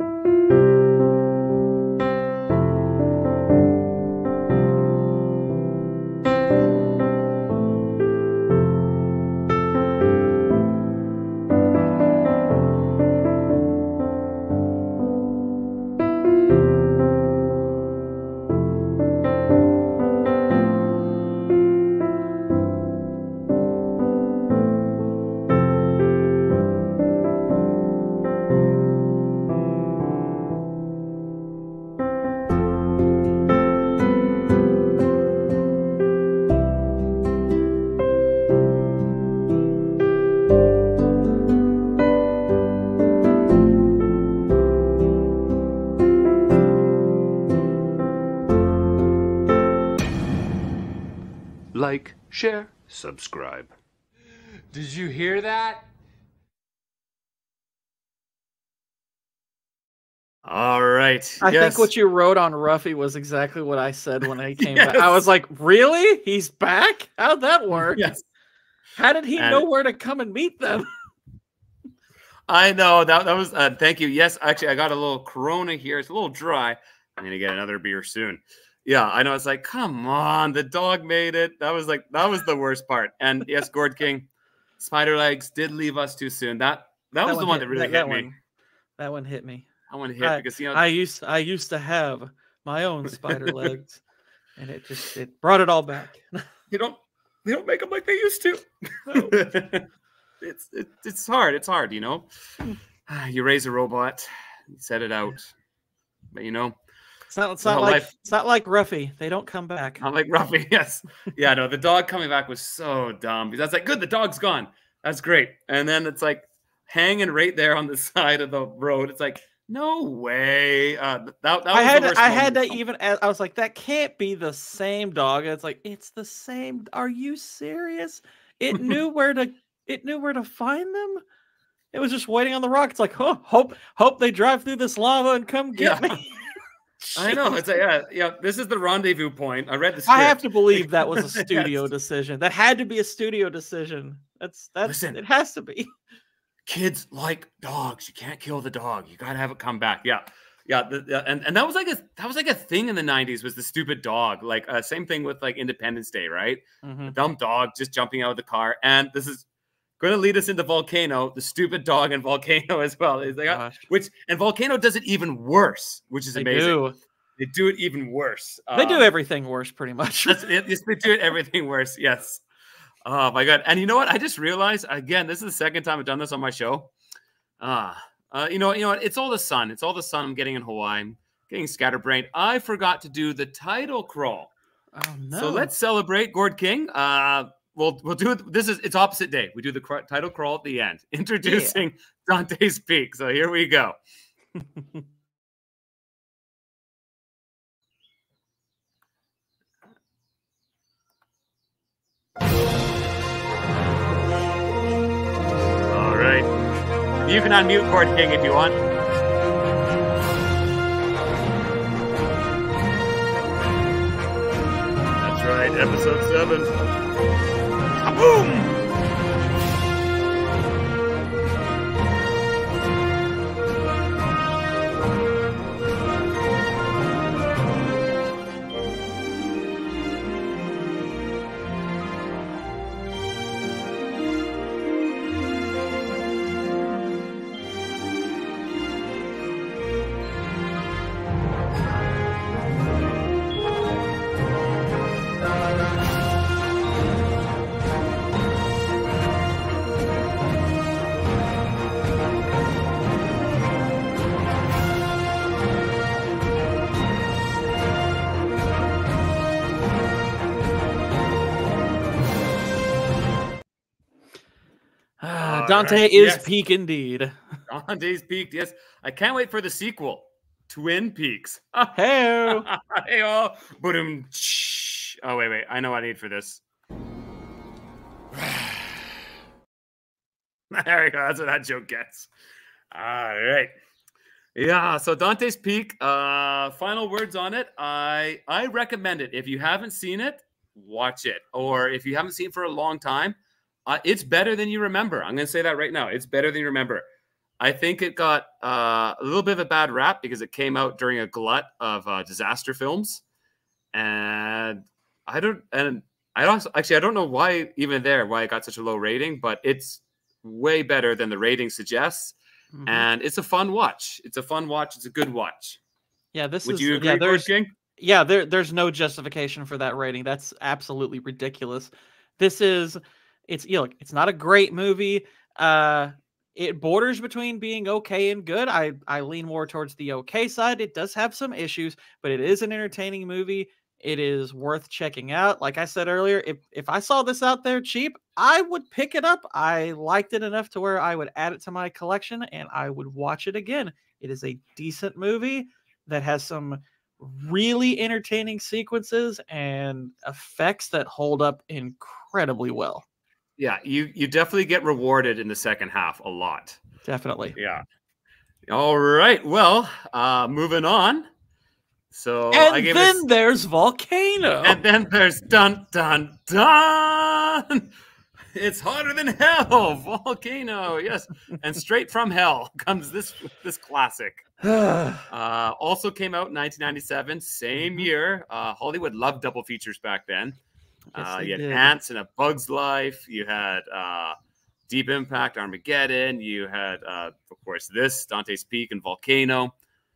Like, share, subscribe. Did you hear that? All right. I yes. think what you wrote on Ruffy was exactly what I said when I came Yes. back. I was like, really? He's back? How'd that work? Yes. How did he And- know where to come and meet them? I know that that was. Uh, thank you. Yes, actually, I got a little Corona here. It's a little dry. I'm gonna get another beer soon. Yeah, I know. It's like, come on, the dog made it. That was like that was the worst part. And yes, Gord King, Spider Legs did leave us too soon. That that, was the one hit- that really that, hit that me. One, that one hit me. I want to hit I, because you know I used I used to have my own spider legs, and it just it brought it all back. you don't they don't make them like they used to. it's it, it's hard. It's hard. You know, you raise a robot, you set it out, but you know. It's not. It's The not whole like. life- It's not like Ruffy. They don't come back. I'm like Ruffy, yes. Yeah, no, the dog coming back was so dumb. Because I was like, good, the dog's gone. That's great. And then it's like hanging right there on the side of the road. It's like, no way. Uh, that, that was I had. the To, worst I had to moment. even. I was like, that can't be the same dog. And it's like, it's the same. Are you serious? It knew where to. It knew where to find them. It was just waiting on the rock. It's like, oh, hope, hope they drive through this lava and come get Yeah. me. I know. It's like, yeah, yeah. This is the rendezvous point. I read the script. I have to believe that was a studio Yes. decision. That had to be a studio decision. That's that's Listen. it has to be. Kids like dogs. You can't kill the dog. You gotta have it come back. Yeah, yeah. The, the- and and that was like a that was like a thing in the nineties. Was the stupid dog. Like uh, same thing with like Independence Day, right? Mhm. The dumb dog just jumping out of the car. And this is going to lead us into Volcano, the stupid dog in Volcano as well. Is like, Gosh. which and Volcano does it even worse, which is They amazing. do. They do it even worse. They do Um, everything worse, pretty much. That's it. Yes, they do it everything worse. Yes. Oh my god. And you know what? I just realized again, this is the second time I've done this on my show. Ah, uh, you know, you know what? It's all the sun. It's all the sun I'm getting in Hawaii. I'm getting scatterbrained. I forgot to do the title crawl. Oh no! So let's celebrate Gord King. Uh, we'll we'll do it. This is it's opposite day. We do the cr- title crawl at the end, introducing yeah. Dante's Peak. So here we go. All right, you can unmute Gord King if you want. That's right, episode seven. Boom! Dante right. is yes. peak indeed. Dante's Peak, yes. I can't wait for the sequel, Twin Peaks. Hey, hey, oh, boom. Oh, wait, wait. I know what I need for this. There we go. That's what that joke gets. All right. Yeah, so Dante's Peak, uh, final words on it. I I recommend it. If you haven't seen it, watch it. Or if you haven't seen it for a long time, uh, it's better than you remember. I'm going to say that right now. It's better than you remember. I think it got uh, a little bit of a bad rap because it came out during a glut of uh, disaster films. And I don't, and I don't, actually, I don't know why even there, why it got such a low rating, but it's way better than the rating suggests. Mm-hmm. And it's a fun watch. It's a fun watch. It's a good watch. Yeah, this Would is. you agree, yeah, there's, King? Yeah, there, there's no justification for that rating. That's absolutely ridiculous. This is, it's you know, it's not a great movie. Uh, it borders between being okay and good. I, I lean more towards the okay side. It does have some issues, but it is an entertaining movie. It is worth checking out. Like I said earlier, if if I saw this out there cheap, I would pick it up. I liked it enough to where I would add it to my collection and I would watch it again. It is a decent movie that has some really entertaining sequences and effects that hold up incredibly well. Yeah, you you definitely get rewarded in the second half a lot. Definitely. Yeah. All right. Well, uh, moving on. So and I gave then it, there's Volcano. And then there's dun dun dun. It's hotter than hell. Volcano, yes. And straight from hell comes this this classic. uh, also came out in nineteen ninety-seven, same mm-hmm. year. Uh, Hollywood loved double features back then. Yes, uh, you had did. Ants and A Bug's Life. You had uh, Deep Impact, Armageddon. You had, uh, of course, this, Dante's Peak and Volcano.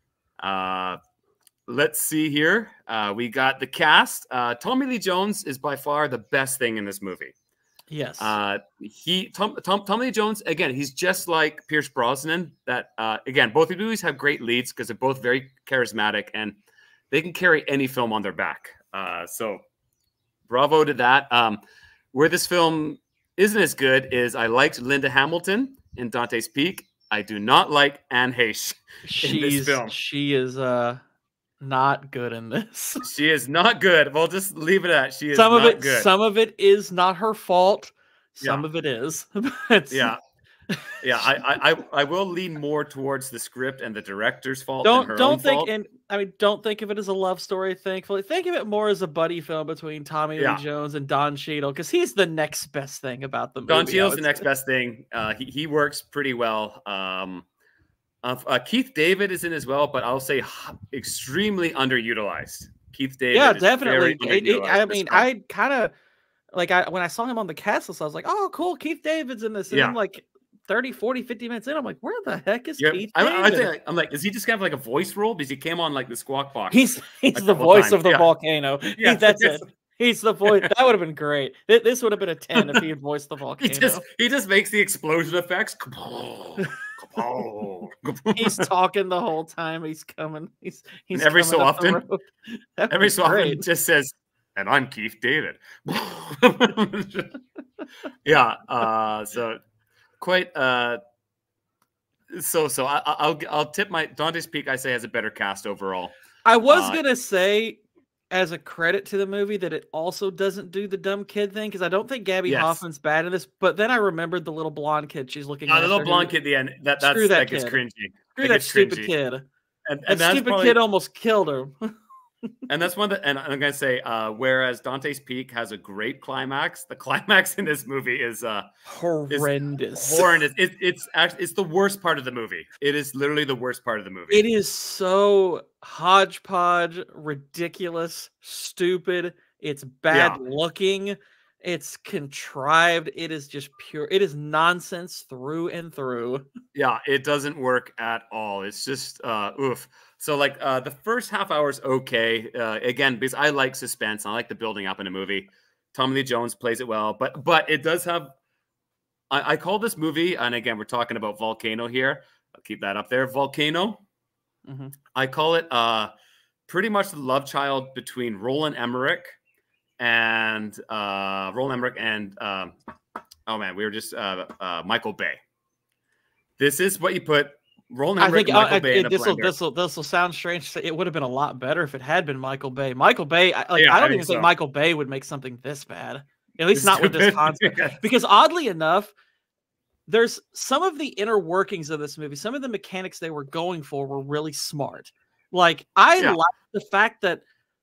Uh, let's see here. Uh, we got the cast. Uh, Tommy Lee Jones is by far the best thing in this movie. Yes. Uh, he Tom, Tom Tommy Lee Jones, again, he's just like Pierce Brosnan. That uh, again, both of movies have great leads because they're both very charismatic and they can carry any film on their back. Uh, so bravo to that. Um, where this film isn't as good is I liked Linda Hamilton in Dante's Peak. I do not like Anne Heche in She's, this film. She is uh not good in this. She is not good. We'll just leave it at she is some of not it, good. Some of it is not her fault. Some yeah. of it is. But yeah. Yeah, I, I I will lean more towards the script and the director's fault don't, than her don't own think, fault. And I mean, don't think of it as a love story, thankfully. Think of it more as a buddy film between Tommy yeah. Lee Jones and Don Cheadle, because he's the next best thing about the movie. Don Cheadle's the next best thing. Uh, he, he works pretty well. Um, uh, uh, Keith David is in as well, but I'll say extremely underutilized. Keith David Yeah, is definitely. very It, it, I mean, film. I kind of, like, I when I saw him on the cast list, I was like, oh, cool, Keith David's in this. And yeah. I'm like, thirty, forty, fifty minutes in, I'm like, where the heck is yeah, Keith I, David? I think, I'm like, is he just kind of like a voice role? Because he came on like the Squawk Box. He's he's the voice times. of the yeah. volcano. Yeah, he, that's it. He's the voice. That would have been great. This would have been a ten if he had voiced the volcano. He just, he just makes the explosion effects. He's talking the whole time. He's coming. He's he's every coming so often, every so great. often, just says, And I'm Keith David. Yeah. Uh, so quite. Uh, so so I, I'll I'll tip my Dante's Peak. I say has a better cast overall. I was Uh, gonna say, as a credit to the movie, that it also doesn't do the dumb kid thing, because I don't think Gabby Yes. Hoffman's bad in this. But then I remembered the little blonde kid she's looking uh, at. the little blonde kid at the end. That that's Screw that that gets kid. cringy. Screw That that gets stupid cringy. kid. And, and That that's stupid probably, kid almost killed her. And that's one that, and I'm gonna say, uh, whereas Dante's Peak has a great climax, the climax in this movie is uh horrendous. Is horrendous. It, it's actually it's the worst part of the movie. It is literally the worst part of the movie. It is so hodgepodge, ridiculous, stupid. It's bad Yeah. looking. It's contrived. It is just pure. It is nonsense through and through. Yeah, it doesn't work at all. It's just uh oof. So like uh the first half hour is okay. Uh again, because I like suspense. I like the building up in a movie. Tommy Lee Jones plays it well, but but it does have I, I call this movie, and again, we're talking about Volcano here. I'll keep that up there. Volcano. Mm-hmm. I call it uh pretty much the love child between Roland Emmerich and uh Roland Emmerich and um oh man, we were just uh, uh Michael Bay. This is what you put Roland I Emmerich think and Michael uh, Bay in a this will blender. this will this will sound strange. It would have been a lot better if it had been Michael Bay. Michael Bay, I, like Yeah, I I don't think even think so. Michael Bay would make something this bad. At least It's not with this stupid. concept. Yeah. Because oddly enough, there's some of the inner workings of this movie, some of the mechanics they were going for were really smart. Like I Yeah. like the fact that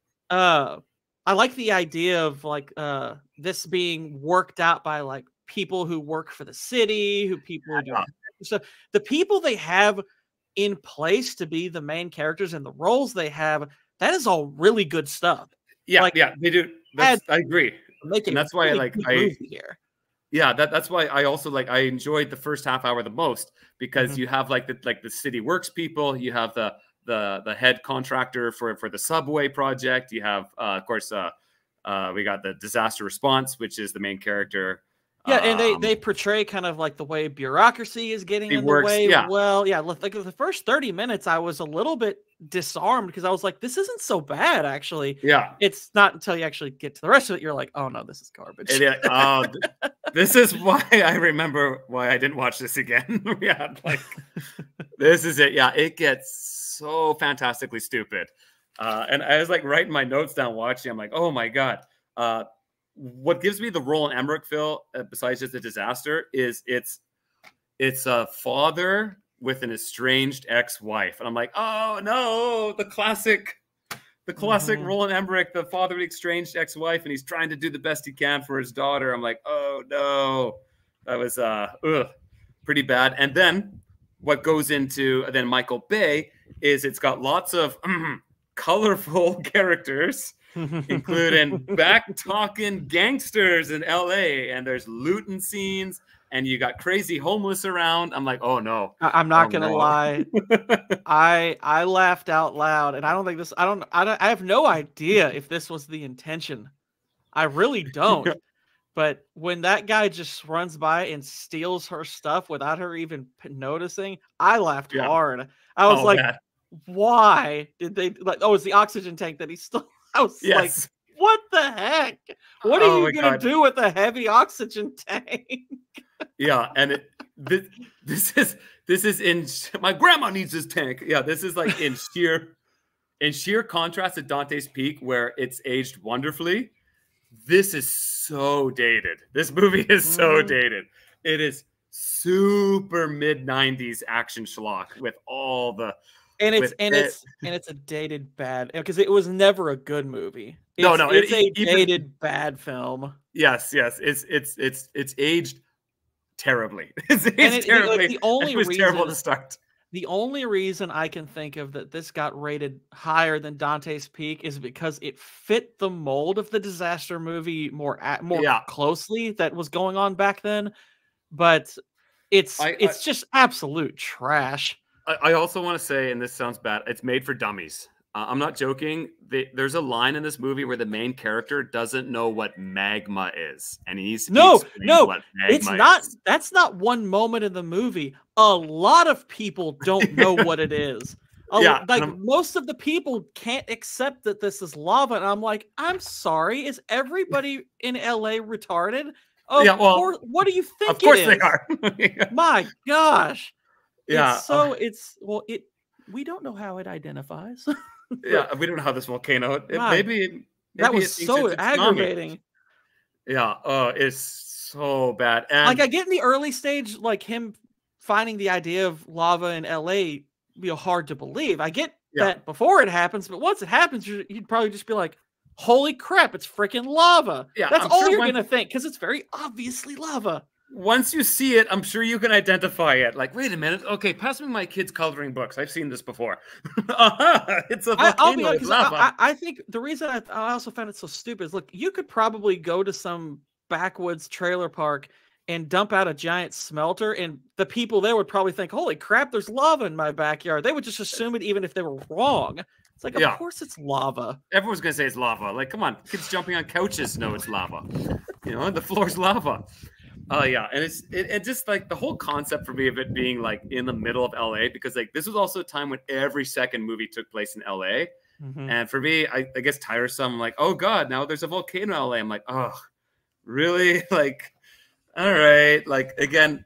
uh I like the idea of like uh this being worked out by like people who work for the city, who people who do Yeah. so the people they have in place to be the main characters and the roles they have, that is all really good stuff. Yeah, Like, yeah, they do. That's, I agree. Make And a that's why I really like good I movie here. yeah, that, that's why I also like I enjoyed the first half hour the most because Mhm. you have like the like the city works people, you have the the the head contractor for for the subway project, you have uh, of course uh, uh, we got the disaster response, which is the main character. Yeah, and they Um, they portray kind of like the way bureaucracy is getting It in works, the way. yeah. Well, yeah, like the first thirty minutes, I was a little bit disarmed because I was like, this isn't so bad, actually. yeah. It's not until you actually get to the rest of it, you're like, oh no, this is garbage. And yeah, uh, th- this is why I remember why I didn't watch this again. Yeah, like this is it. Yeah, it gets so fantastically stupid. Uh, and I was like writing my notes down watching. I'm like, oh my god. Uh, what gives me the Roland Emmerich feel, uh, besides just a disaster, is it's it's a father with an estranged ex-wife, and I'm like, oh no, the classic. The classic Mhm. Roland Emmerich, the father of the estranged ex-wife, and he's trying to do the best he can for his daughter. I'm like, oh no, that was uh, ugh, pretty bad. And then what goes into then Michael Bay is it's got lots of mm, colorful characters, including back-talking gangsters in L A, and there's looting scenes, and you got crazy homeless around. I'm like, oh no. I- I'm not Oh, gonna no. lie. I I laughed out loud, and I don't think this. I don't. I don't. I have no idea if this was the intention. I really don't. But when that guy just runs by and steals her stuff without her even p- noticing, I laughed Yeah. hard. I was Oh, like, man. why did they like? Oh, it's the oxygen tank that he stole. I was like, Yes. what the heck? What are Oh, you my gonna God. do with a heavy oxygen tank? Yeah, and it, this this is this is in my grandma needs this tank. Yeah, this is like in sheer in sheer contrast to Dante's Peak, where it's aged wonderfully. This is so dated. This movie is so Mhm. dated. It is super mid nineties action schlock with all the And it's with and it- it's and it's a dated bad because it was never a good movie. It's, No, no, it- it's a even- dated bad film. yes, yes, it's it's it's it's aged terribly. It's aged it- like, terribly. the only it was terrible to reason- start. The only reason I can think of that this got rated higher than Dante's Peak is because it fit the mold of the disaster movie more at, more Yeah. closely that was going on back then. But it's I- it's just absolute trash. I, I also want to say, and this sounds bad, it's made for dummies. Uh, I'm not joking. The, there's a line in this movie where the main character doesn't know what magma is, and he needs to be No, explained no, what magma It's not is. that's not one moment in the movie. A lot of people don't know what it is. A- Yeah, like and I'm- most of the people can't accept that this is lava, and I'm like, I'm sorry, is everybody in L A retarded? Of Yeah, well, course. What do you think of course it they is? are. My gosh, Yeah, it's uh, so it's well, it we don't know how it identifies. yeah. We don't know how this volcano. It, My, maybe that maybe was it thinks so it's a tsunami. aggravating. Yeah. Oh, it's so bad. Like And I get in the early stage, like him finding the idea of lava in L A, you know, hard to believe. I get yeah, that before it happens, but once it happens, you're- you'd probably just be like, "Holy crap, it's freaking lava!" yeah. That's I'm all sure you're once, gonna think because it's very obviously lava. once you see it, I'm sure you can identify it. Like, wait a minute. Okay, pass me my kids' coloring books. I've seen this before. uh-huh, it's a I, I'll be volcano honest, with 'cause I, lava. I, I think the reason I, I also found it so stupid is, look, you could probably go to some backwoods trailer park and dump out a giant smelter, and the people there would probably think, "Holy crap, there's lava in my backyard." They would just assume it, even if they were wrong. It's like, of Yeah. course it's lava. Everyone's gonna say it's lava. Like, come on, kids jumping on couches know it's lava. You know, the floor's lava. Oh yeah, and it's it, it just like the whole concept for me of it being like in the middle of L A, because like this was also a time when every second movie took place in L A. Mhm. And for me, I, I guess tiresome. I'm like, oh god, now there's a volcano in L A. I'm like, oh, really? Like, all right. Like again,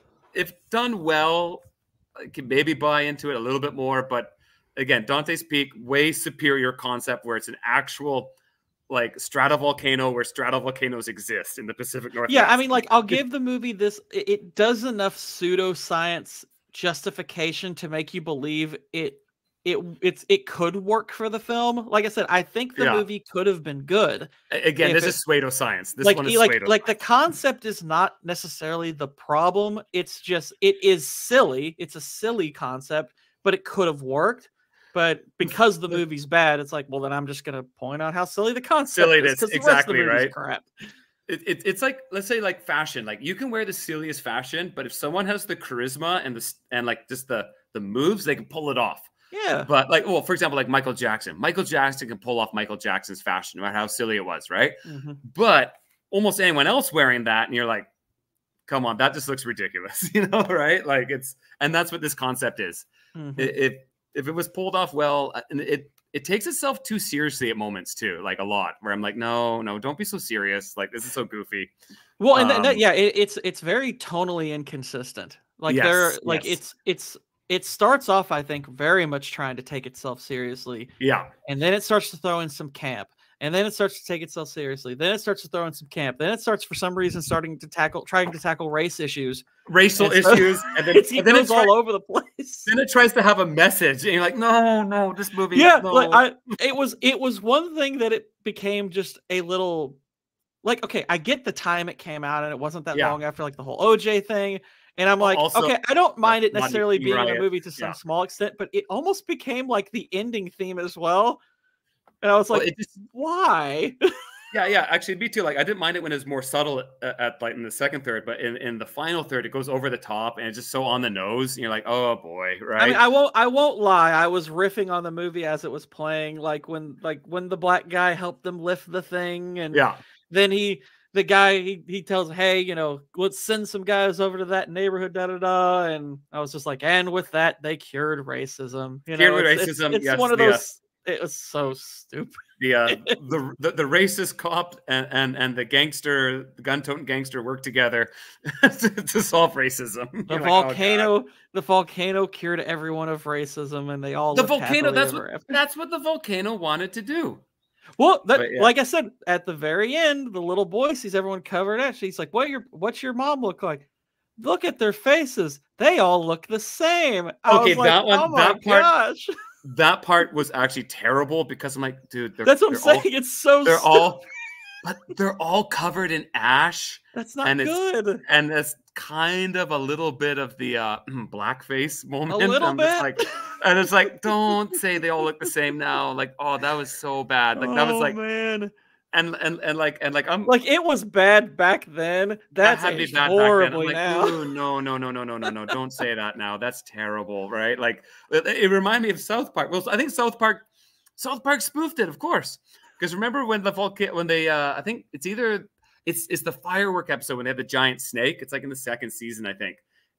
if done well, I can maybe buy into it a little bit more. But again, Dante's Peak, way superior concept where it's an actual like stratovolcano where stratovolcanoes exist in the Pacific Northwest. Yeah, I mean, like, I'll give the movie this. It, it does enough pseudoscience justification to make you believe it. It it's it could work for the film. Like I said, I think the Yeah. movie could have been good. A- again, if this it- is pseudoscience. This like one is e- like pseudoscience. like the concept is not necessarily the problem. It's just it is silly. It's a silly concept, but it could have worked. But because the movie's bad, it's like, well, then I'm just gonna point out how silly the concept Silly it is, is, 'cause the rest of the exactly, movie's right? crap. It, it, it's like, let's say like fashion. Like you can wear the silliest fashion, but if someone has the charisma and the s- and like just the the moves, they can pull it off. Yeah. But like, well, for example, like Michael Jackson. Michael Jackson can pull off Michael Jackson's fashion, no matter how silly it was, right? Mhm. But almost anyone else wearing that, and you're like, come on, that just looks ridiculous, you know, right? Like it's, and that's what this concept is. Mhm. It, it if it was pulled off well, and it it takes itself too seriously at moments too, like a lot, where I'm like, no, no, don't be so serious. Like this is so goofy. Well, and th- th- Um, yeah, it, it's it's very tonally inconsistent. Like there, Yes, like yes. it's it's it starts off, I think, very much trying to take itself seriously, Yeah, and then it starts to throw in some camp, and then it starts to take itself seriously. Then it starts to throw in some camp. Then it starts, for some reason, starting to tackle, trying to tackle race issues. racial And so- issues, and then, It's, it and then, it goes try- all over the place. then it tries to have a message, and you're like, no, no, this movie, Yeah, no. like I, it was it was one thing that it became just a little, like, okay, I get the time it came out, and it wasn't that Yeah. long after like the whole O J thing. And I'm Al- like, also, okay, I don't mind it Rodney necessarily King being in riot, a movie to some yeah. small extent, but it almost became like the ending theme as well. And I was Well, like, it just, why? yeah, yeah. Actually, me too. Like, I didn't mind it when it was more subtle at, at like in the second third, but in, in the final third, it goes over the top and it's just so on the nose. And you're like, oh boy, right? I mean, I won't I won't lie. I was riffing on the movie as it was playing, like when like when the black guy helped them lift the thing, and yeah, then he the guy he, he tells, hey, you know, let's send some guys over to that neighborhood, da da da. And I was just like, and with that, they cured racism. You know, Cured it's, it's- racism, It's, yes, one of the, uh, those. It was so stupid. the, uh, the the the racist cop and and, and the gangster, the gun-toting gangster, work together to, to solve racism. The You're like, oh, God. volcano, the volcano cured everyone of racism, and they all the lived volcano. happily That's ever what after. that's what the volcano wanted to do. Well, that, But, yeah. like I said, at the very end, the little boy sees everyone covered up. She's like, "What your what's your mom look like? Look at their faces; they all look the same." I Okay, was like, that one- oh my that part- gosh, That part was actually terrible because I'm like, dude, they're, that's what I'm they're all- saying. It's so they're stupid. all, but they're all covered in ash. That's not and it's- good. And it's kind of a little bit of the uh, blackface A moment. little I'm bit. just like, and it's like, don't say they all look the same now. Like, oh, that was so bad. Like that was Oh, like, man, and and and like and like I'm like it was bad back then. That's had me aged bad back then. I'm horribly like, now. ooh, no, no, no, no, no, no, no. Don't say that now. That's terrible, right? Like it, it reminded me of South Park. Well, I think South Park, South Park spoofed it, of course. Because remember when the volcano, when they, uh, I think it's either it's it's the firework episode when they have the giant snake. It's like in the second season, I think.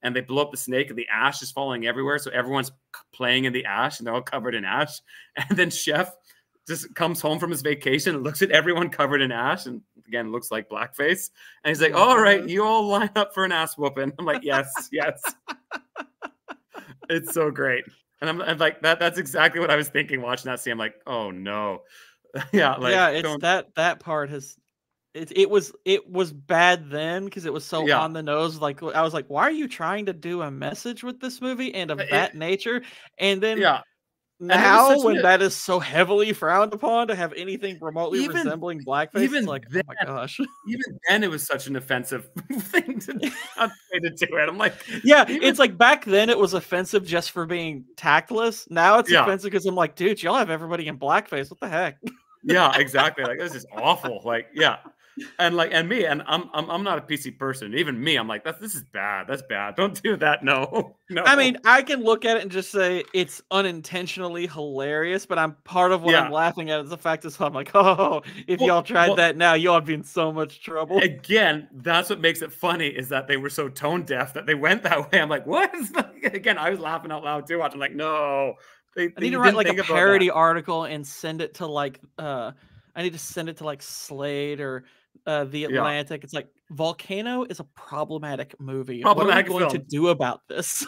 and they blow up the snake, and the ash is falling everywhere. So everyone's playing in the ash, and they're all covered in ash. And then Chef just comes home from his vacation and looks at everyone covered in ash, and again looks like blackface. And he's like, "All right, you all line up for an ass whooping." I'm like, "Yes, yes." It's so great, and I'm, I'm like, that. That's exactly what I was thinking watching that scene. I'm like, "Oh no." Yeah, like, yeah, it's don't... that that part has it it was it was bad then because it was so Yeah. on the nose. Like I was like, why are you trying to do a message with this movie and of It- that nature? And then Yeah. now such when a- that is so heavily frowned upon to have anything remotely Even- resembling blackface, even it's like, then- oh my gosh. Even then, it was such an offensive thing to, not way to do it. I'm like, Yeah, even- it's like back then it was offensive just for being tactless. Now it's Yeah. offensive because I'm like, dude, y'all have everybody in blackface. What the heck? yeah, exactly. Like, this is awful. Like, yeah. And like, and me, and I'm, I'm, I'm not a P C person. Even me, I'm like, that's, this is bad. That's bad. Don't do that. No, no. I mean, I can look at it and just say it's unintentionally hilarious, but I'm part of what Yeah. I'm laughing at is the fact that I'm like, oh, if Well- y'all tried well- that now, y'all would be in so much trouble. again, that's what makes it funny is that they were so tone deaf that they went that way. I'm like, what? Again, I was laughing out loud too. Watching, like, no, they, I they need to write didn't like a think about that. parody article and send it to like, uh, I need to send it to like Slade or uh, The Atlantic. It's like Volcano is a problematic movie. Problematic what are we going film. to do about this?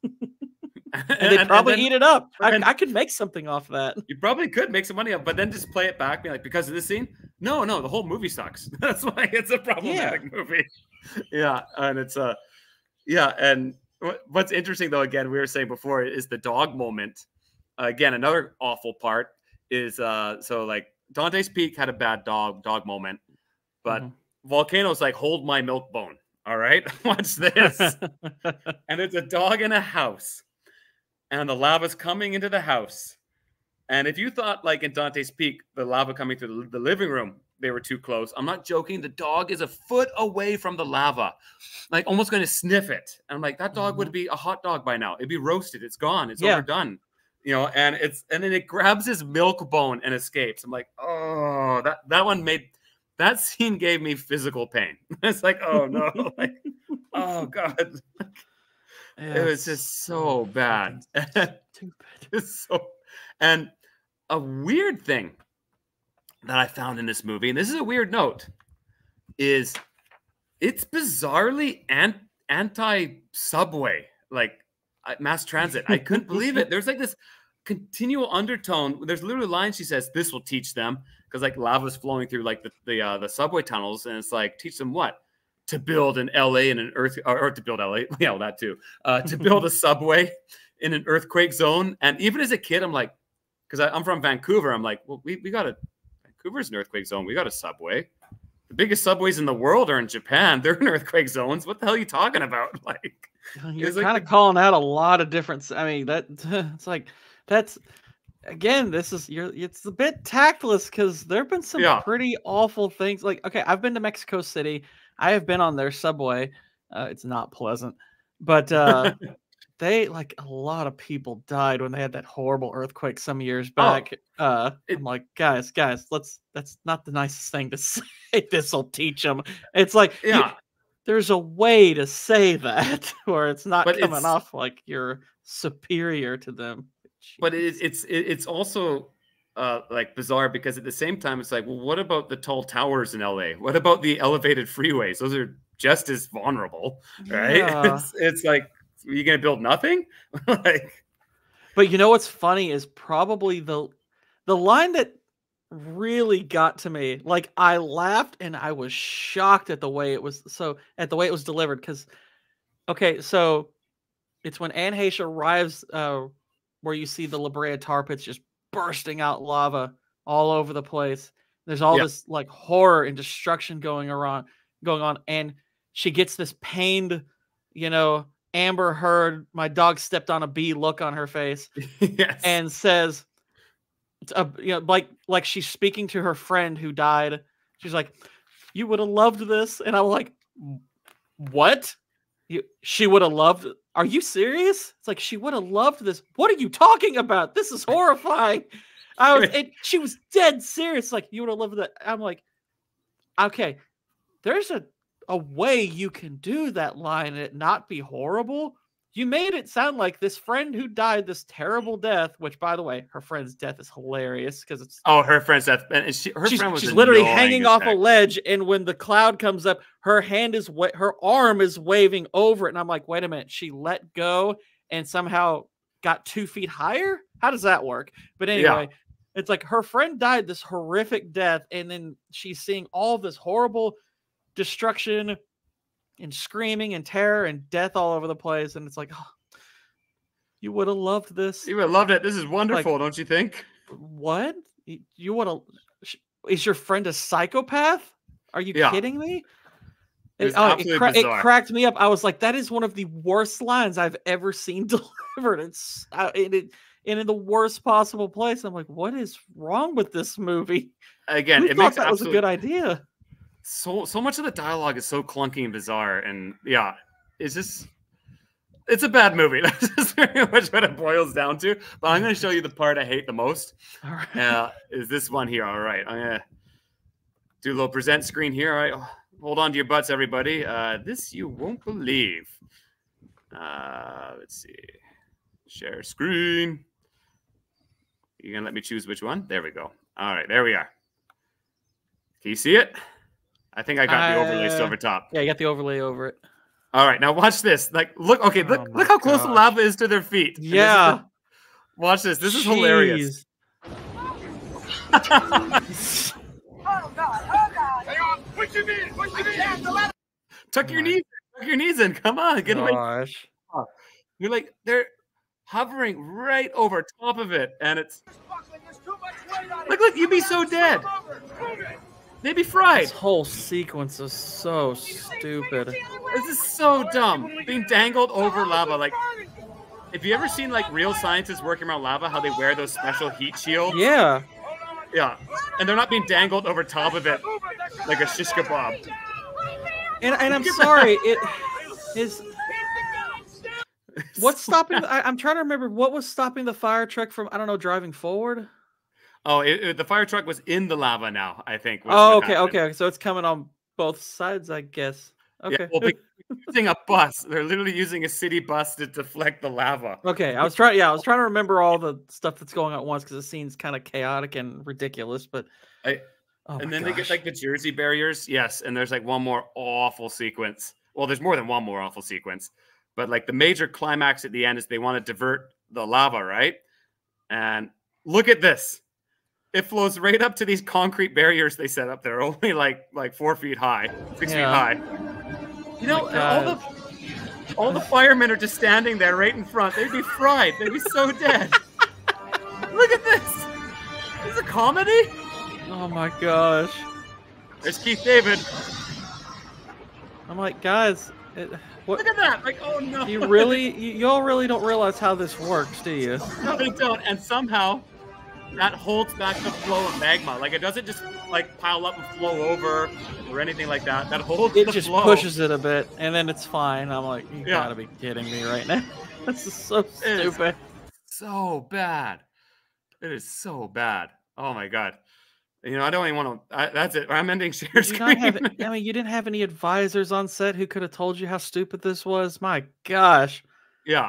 and, And they and probably then- eat it up. I, and- I could make something off that. You probably could make some money up, but then just play it back, be like, because of this scene? No, no, the whole movie sucks. That's why it's a problematic movie. Yeah, and it's uh yeah, and what- what's interesting though, again, we were saying before, is the dog moment. Uh, again, another awful part is uh so like Dante's Peak had a bad dog dog moment, but Mhm. Volcano's like, hold my milk bone. All right, watch this. And it's a dog in a house, and the lava's coming into the house. And if you thought, like in Dante's Peak, the lava coming through the, the living room, they were too close. I'm not joking. The dog is a foot away from the lava, like almost going to sniff it. And I'm like, that dog would be a hot dog by now. It'd be roasted. It's gone. It's Yeah. overdone. You know, and it's and then it grabs his milk bone and escapes. I'm like, oh, that that one made that scene gave me physical pain. It's like, oh no, like, oh god. Yeah, It was just so bad. stupid. It's so, and a weird thing that I found in this movie, and this is a weird note, is it's bizarrely an, anti-subway, like uh, mass transit. I couldn't believe it. There's like this continual undertone. There's literally lines she says, "This will teach them," because like lava's flowing through like the the, uh, the subway tunnels, and it's like, teach them what? To build an L A in an earth, or, or to build L A, yeah, well, that too. Uh, to build a subway in an earthquake zone. And even as a kid, I'm like, because I'm from Vancouver, I'm like, well, we, we got a, Vancouver's an earthquake zone. We got a subway. The biggest subways in the world are in Japan. They're in earthquake zones. What the hell are you talking about? Like, You're it's like kind of the- calling out a lot of different. s- I mean, that it's like that's again. This is you're. It's a bit tactless because there've been some Yeah. pretty awful things. Like, okay, I've been to Mexico City. I have been on their subway. Uh, it's not pleasant, but uh, they like a lot of people died when they had that horrible earthquake some years back. uh, it- I'm like, guys, guys, let's. That's not the nicest thing to say. This will teach them. It's like, you- yeah. there's a way to say that where it's not But coming it's- off like you're superior to them. But it, Jeez. it's it, it's also uh, like bizarre because at the same time it's like, well, what about the tall towers in L A? What about the elevated freeways? Those are just as vulnerable, right? Yeah. It's, it's like, are you gonna build nothing? Like, But you know what's funny is probably the the line that really got to me. Like I laughed and I was shocked at the way it was so at the way it was delivered. Because okay, so it's when Anne Heche arrives, uh, where you see the La Brea tar pits just bursting out lava all over the place. There's all Yeah. this like horror and destruction going around, going on, and she gets this pained, you know, Amber Heard, my dog stepped on a bee look on her face, yes. and says, uh, you know, like like she's speaking to her friend who died. She's like, "You would have loved this," and I'm like, "What? You? She would have loved? Are you serious?" It's like she would have loved this. What are you talking about? This is horrifying. I was. It, she was dead serious. Like you would have loved that. I'm like, okay. There's a a way you can do that line and it not be horrible. You made it sound like this friend who died this terrible death, which, by the way, her friend's death is hilarious because it's Oh, her friend's death, and she, her she's, friend was she's literally annoying hanging as off a heck. ledge, and when the cloud comes up, her hand is wa- her arm is waving over it, and I'm like, wait a minute, she let go and somehow got two feet higher? How does that work? But anyway, Yeah. it's like her friend died this horrific death, and then she's seeing all this horrible destruction and screaming and terror and death all over the place, and it's like, oh, you would have loved this. You would have loved it. This is wonderful, like, don't you think? What? You would have? Is your friend a psychopath? Are you yeah. kidding me? It, it, oh, it, cra- it cracked me up. I was like, that is one of the worst lines I've ever seen delivered. It's uh, it, it, and in the worst possible place. I'm like, what is wrong with this movie? Again, Who it thought makes that was a good idea. So so much of the dialogue is so clunky and bizarre, and yeah, it's just it's a bad movie. That's just very much what it boils down to. But I'm going to show you the part I hate the most. All right. Uh, is this one here? All right, I'm gonna do a little present screen here. All right, hold on to your butts, everybody. Uh, this you won't believe. Uh, let's see, share screen. You gonna let me choose which one? There we go. All right, there we are. Can you see it? I think I got the overlay still over top. Yeah, you got the overlay over it. All right, now watch this. Like, look, okay, look, oh look how close gosh. the lava is to their feet. Yeah. This the, watch this. This is Jeez. hilarious. Oh God! Oh God! Hang on! Push your knees! Push your knees! Tuck your knees. Tuck your knees in. Come on, get away. Gosh. You're like they're hovering right over top of it, and it's look, look, you'd be so dead. They'd be fried. This whole sequence is so stupid. This is so dumb. Being dangled over lava. Like, have you ever seen like real scientists working around lava, how they wear those special heat shields? Yeah. Yeah. And they're not being dangled over top of it like a shish kebab. And, and I'm sorry, it is... What's stopping... I, I'm trying to remember, what was stopping the fire truck from, I don't know, driving forward? Oh, it, it, the fire truck was in the lava now, I think. Oh, okay, happened. okay. So it's coming on both sides, I guess. Okay. Yeah, well, they're using a bus. They're literally using a city bus to deflect the lava. Okay, I was trying. Yeah, I was trying to remember all the stuff that's going on at once because the scene's kind of chaotic and ridiculous. But I, oh and then gosh. they get like the Jersey barriers. Yes, and there's like one more awful sequence. Well, there's more than one more awful sequence, but like the major climax at the end is they want to divert the lava, right? And look at this. It flows right up to these concrete barriers they set up there, only like like four feet high, six yeah. feet high. You know, all the all the firemen are just standing there right in front. They'd be fried. They'd be so dead. Look at this. This is a comedy. Oh my gosh. There's Keith David. I'm like, guys, it, what? Look at that. Like, oh no. You really, you, you all really don't realize how this works, do you? No, they don't. And somehow that holds back the flow of magma. Like, it doesn't just like pile up and flow over or anything like that. That holds it the just flow. pushes it a bit, and then it's fine. I'm like, you yeah. gotta be kidding me right now. This is so stupid. So bad. It is so bad. Oh my god. You know, I don't even want to. I, that's it. I'm ending share screen. Have, I mean, you didn't have any advisors on set who could have told you how stupid this was. My gosh. Yeah.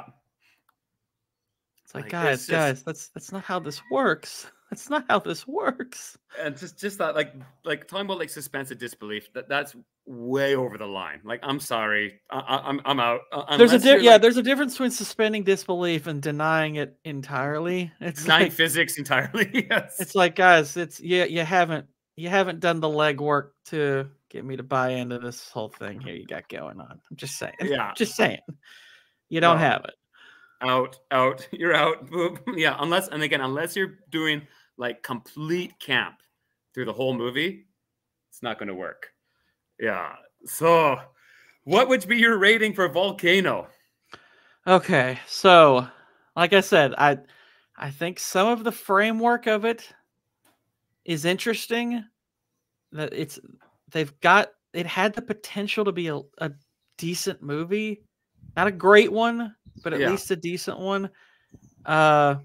It's like, like guys, it's just, guys, that's that's not how this works. That's not how this works. And just just that, like, like talking about like suspense of disbelief. That that's way over the line. Like, I'm sorry, I, I, I'm I'm out. Uh, there's a di- yeah, like, there's a difference between suspending disbelief and denying it entirely. It's denying like, physics entirely. Yes. It's like, guys, it's yeah, you, you haven't you haven't done the legwork to get me to buy into this whole thing here you got going on. I'm just saying. Yeah. Just saying. You don't no. have it. Out, out, you're out. Yeah, unless, and again, unless you're doing like complete camp through the whole movie, it's not going to work. Yeah. So, what would be your rating for Volcano? Okay, so like I said, I, I think some of the framework of it is interesting. That it's they've got it had the potential to be a, a decent movie, not a great one, but at yeah. least a decent one. Uh,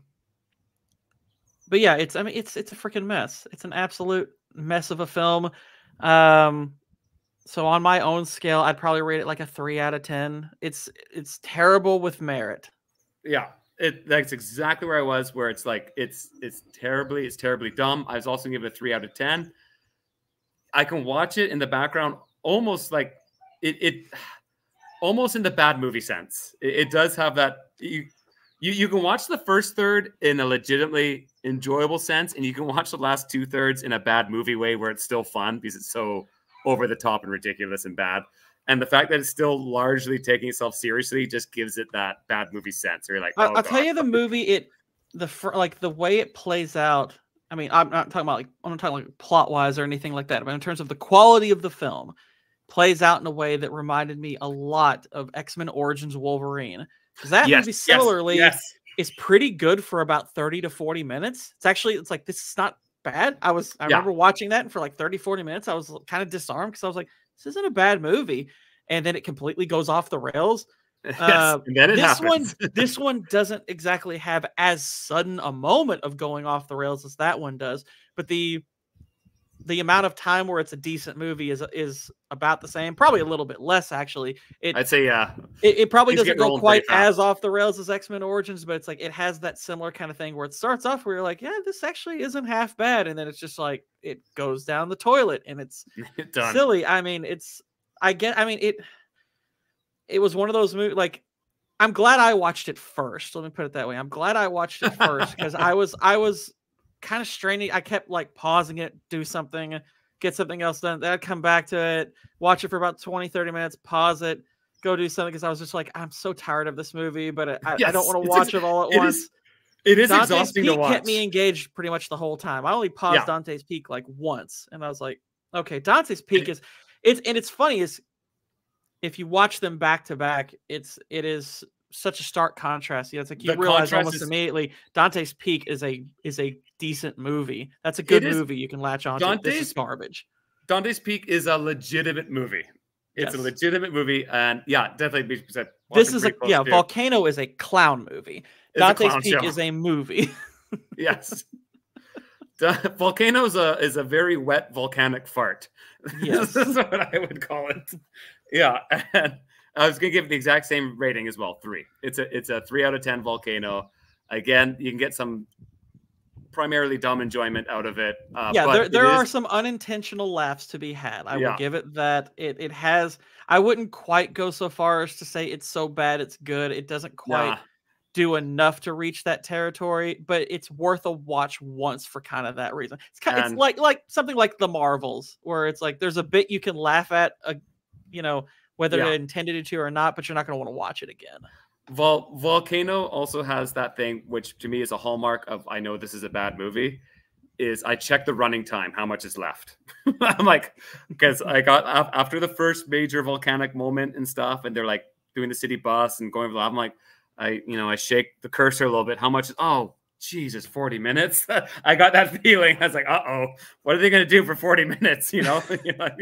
but yeah, it's I mean it's it's a freaking mess. It's an absolute mess of a film. Um, So on my own scale, I'd probably rate it like a three out of ten. It's it's terrible with merit. Yeah, it that's exactly where I was. Where it's like it's it's terribly it's terribly dumb. I was also giving it a three out of ten. I can watch it in the background, almost like it, it almost in the bad movie sense. It, it does have that. You, you you can watch the first third in a legitimately enjoyable sense, and you can watch the last two thirds in a bad movie way where it's still fun because it's so over the top and ridiculous and bad. And the fact that it's still largely taking itself seriously just gives it that bad movie sense. Where you're like, oh, I'll, I'll tell you the movie. It the fr- like the way it plays out. I mean, I'm not talking about like I'm not talking like plot wise or anything like that, but in terms of the quality of the film, plays out in a way that reminded me a lot of X-Men Origins Wolverine. Because that yes, movie similarly yes, yes. is pretty good for about thirty to forty minutes. It's actually it's like this is not bad. I was I Yeah. remember watching that and for like thirty, forty minutes, I was kind of disarmed because I was like, this isn't a bad movie. And then it completely goes off the rails. Yes, Uh, and then it this happens. one, this one doesn't exactly have as sudden a moment of going off the rails as that one does, but the the amount of time where it's a decent movie is is about the same, probably a little bit less actually. It, I'd say yeah, it, it probably Things doesn't get go rolling quite pretty fast. as off the rails as X-Men Origins, but it's like it has that similar kind of thing where it starts off where you're like, yeah, this actually isn't half bad, and then it's just like it goes down the toilet and it's Done. silly. I mean, it's I get. I mean it. It was one of those movies. Like, I'm glad I watched it first. Let me put it that way. I'm glad I watched it first because I was I was kind of straining. I kept like pausing it, do something, get something else done. Then I'd come back to it, watch it for about twenty, thirty minutes, pause it, go do something because I was just like, I'm so tired of this movie, but I, I Yes, don't want to it's watch ex- it all at it once. is- It is Dante's exhausting Peak to watch. kept me engaged pretty much the whole time. I only paused Yeah. Dante's Peak like once, and I was like, okay, Dante's Peak is it's and it's funny is if you watch them back to back, it's it is such a stark contrast. Yeah, it's like you The realize contrast almost is- immediately Dante's Peak is a is a decent movie. That's a good is- movie you can latch on to. This Dante's- is garbage. Dante's Peak is a legitimate movie. It's Yes. a legitimate movie, and yeah, definitely. Because I watched This it is a pretty close yeah, to. Volcano is a clown movie. It's a Dante's clown Peak show. is a movie. Yes. The Volcano is a is a very wet volcanic fart. Yes. This is what I would call it. Yeah, and I was gonna give it the exact same rating as well, three. It's a it's a three out of ten Volcano. Again, you can get some primarily dumb enjoyment out of it. Uh, yeah, but there it there are is- some unintentional laughs to be had. I Yeah. will give it that. It it has. I wouldn't quite go so far as to say it's so bad it's good. It doesn't quite Nah. do enough to reach that territory, but it's worth a watch once for kind of that reason. It's kind, it's And- like like something like the Marvels, where it's like there's a bit you can laugh at, a, you know, whether Yeah. they intended it to or not, but you're not going to want to watch it again. Vol- Volcano also has that thing, which to me is a hallmark of I know this is a bad movie. Is I check the running time, how much is left? I'm like, because I got af- after the first major volcanic moment and stuff, and they're like doing the city bus and going over the. I'm like, I you know I shake the cursor a little bit. How much? Is, oh, Jesus, forty minutes. I got that feeling. I was like, uh oh, what are they going to do for forty minutes? You know, You're like-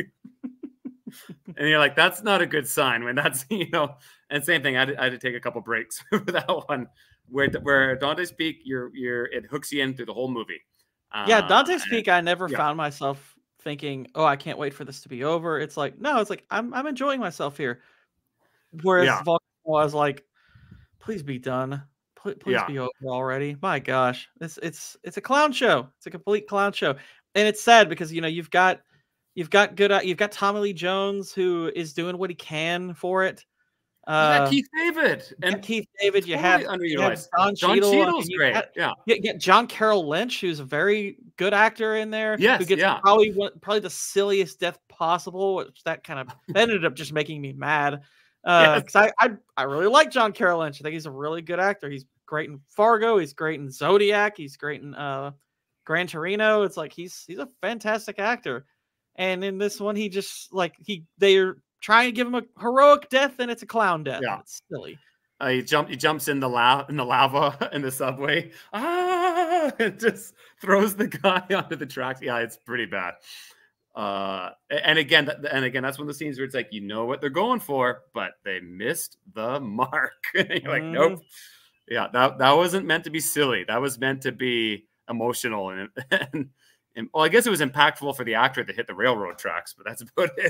and you're like, that's not a good sign when that's you know. And same thing, I had, I had to take a couple breaks for that one. Where where Dante's Peak, you're you're it hooks you in through the whole movie. Yeah, Uh, Dante's and- Peak, I never yeah. found myself thinking, "Oh, I can't wait for this to be over." It's like, no, it's like I'm I'm enjoying myself here. Whereas Yeah. Volcano, I was like, "Please be done. Please, please Yeah. be over already." My gosh, it's it's it's a clown show. It's a complete clown show, and it's sad because you know you've got you've got good uh, you've got Tommy Lee Jones who is doing what he can for it. You Uh, got Keith David you got and Keith David, you totally have, you have underutilized. Don Don Cheadle. I mean, Cheadle's you great. got- Yeah. Yeah, yeah, John Carroll Lynch, who's a very good actor in there. Yes, who gets yeah. probably one, probably the silliest death possible. Which that kind of that ended up just making me mad. Yes. Because I, I I really like John Carroll Lynch. I think he's a really good actor. He's great in Fargo. He's great in Zodiac. He's great in uh, Gran Torino. It's like he's he's a fantastic actor. And in this one, he just like he they're trying to give him a heroic death, and it's a clown death. Yeah. And it's silly. Uh, he jump he jumps in the la- in the lava in the subway. Ah, and just throws the guy onto the tracks. Yeah, it's pretty bad. Uh, and again, th- and again, that's one of the scenes where it's like you know what they're going for, but they missed the mark. You're like, Mhm. nope. Yeah, that that wasn't meant to be silly. That was meant to be emotional and and, and well, I guess it was impactful for the actor that hit the railroad tracks, but that's about it.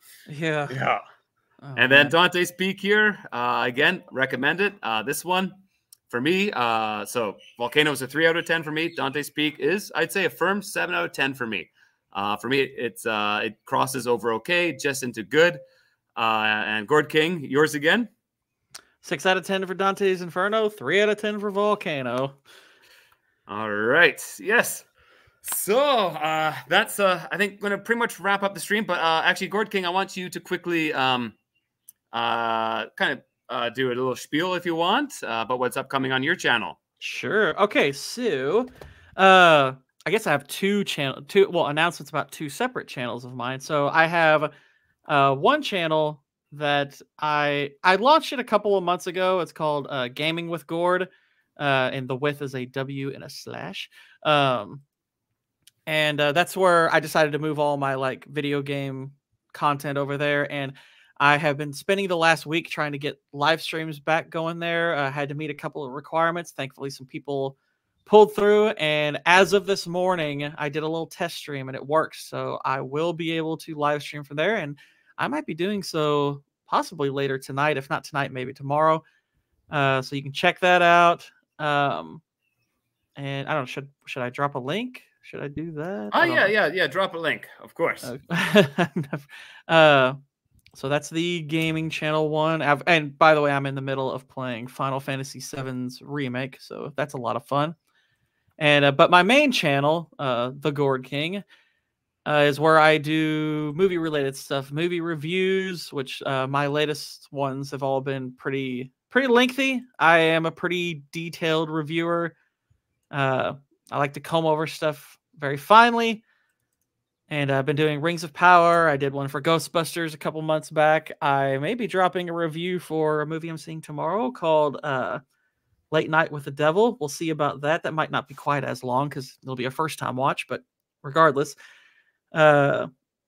Yeah. Yeah. Oh, And then man. Dante's Peak here, uh, again, recommend it. Uh, this one, for me, uh, so Volcano is a three out of ten for me. Dante's Peak is, I'd say, a firm seven out of ten for me. Uh, for me, it's uh, it crosses over okay, just into good. Uh, and Gord King, yours again? Six out of ten for Dante's Inferno. Three out of ten for Volcano. All right. Yes. So uh, that's, uh, I think, going to pretty much wrap up the stream. But uh, actually, Gord King, I want you to quickly um, uh, kind of uh, do a little spiel, if you want, uh, about what's upcoming on your channel. Sure. Okay, so uh, I guess I have two channel, two well announcements about two separate channels of mine. So I have uh, one channel that I I launched it a couple of months ago. It's called uh, Gaming with Gord, uh, and the with is a W and a slash. Um, and uh, that's where I decided to move all my like video game content over there. And I have been spending the last week trying to get live streams back going there. I had to meet a couple of requirements. Thankfully, some people pulled through. And as of this morning, I did a little test stream and it works. So I will be able to live stream from there. And I might be doing so possibly later tonight. If not tonight, maybe tomorrow. Uh, so you can check that out. Um, and I don't know, should, should I drop a link? Should I do that? Oh, I don't yeah, know. yeah, yeah. Drop a link, of course. uh, so that's the gaming channel one. I've, and by the way, I'm in the middle of playing Final Fantasy seven's remake, so that's a lot of fun. And uh, but my main channel, uh, The Gord King, uh, is where I do movie-related stuff, movie reviews, which uh, my latest ones have all been pretty pretty lengthy. I am a pretty detailed reviewer. Uh, I like to comb over stuff very finely. And I've been doing Rings of Power. I did one for Ghostbusters a couple months back. I may be dropping a review for a movie I'm seeing tomorrow called uh, Late Night with the Devil. We'll see about that. That might not be quite as long because it'll be a first-time watch. But regardless, uh,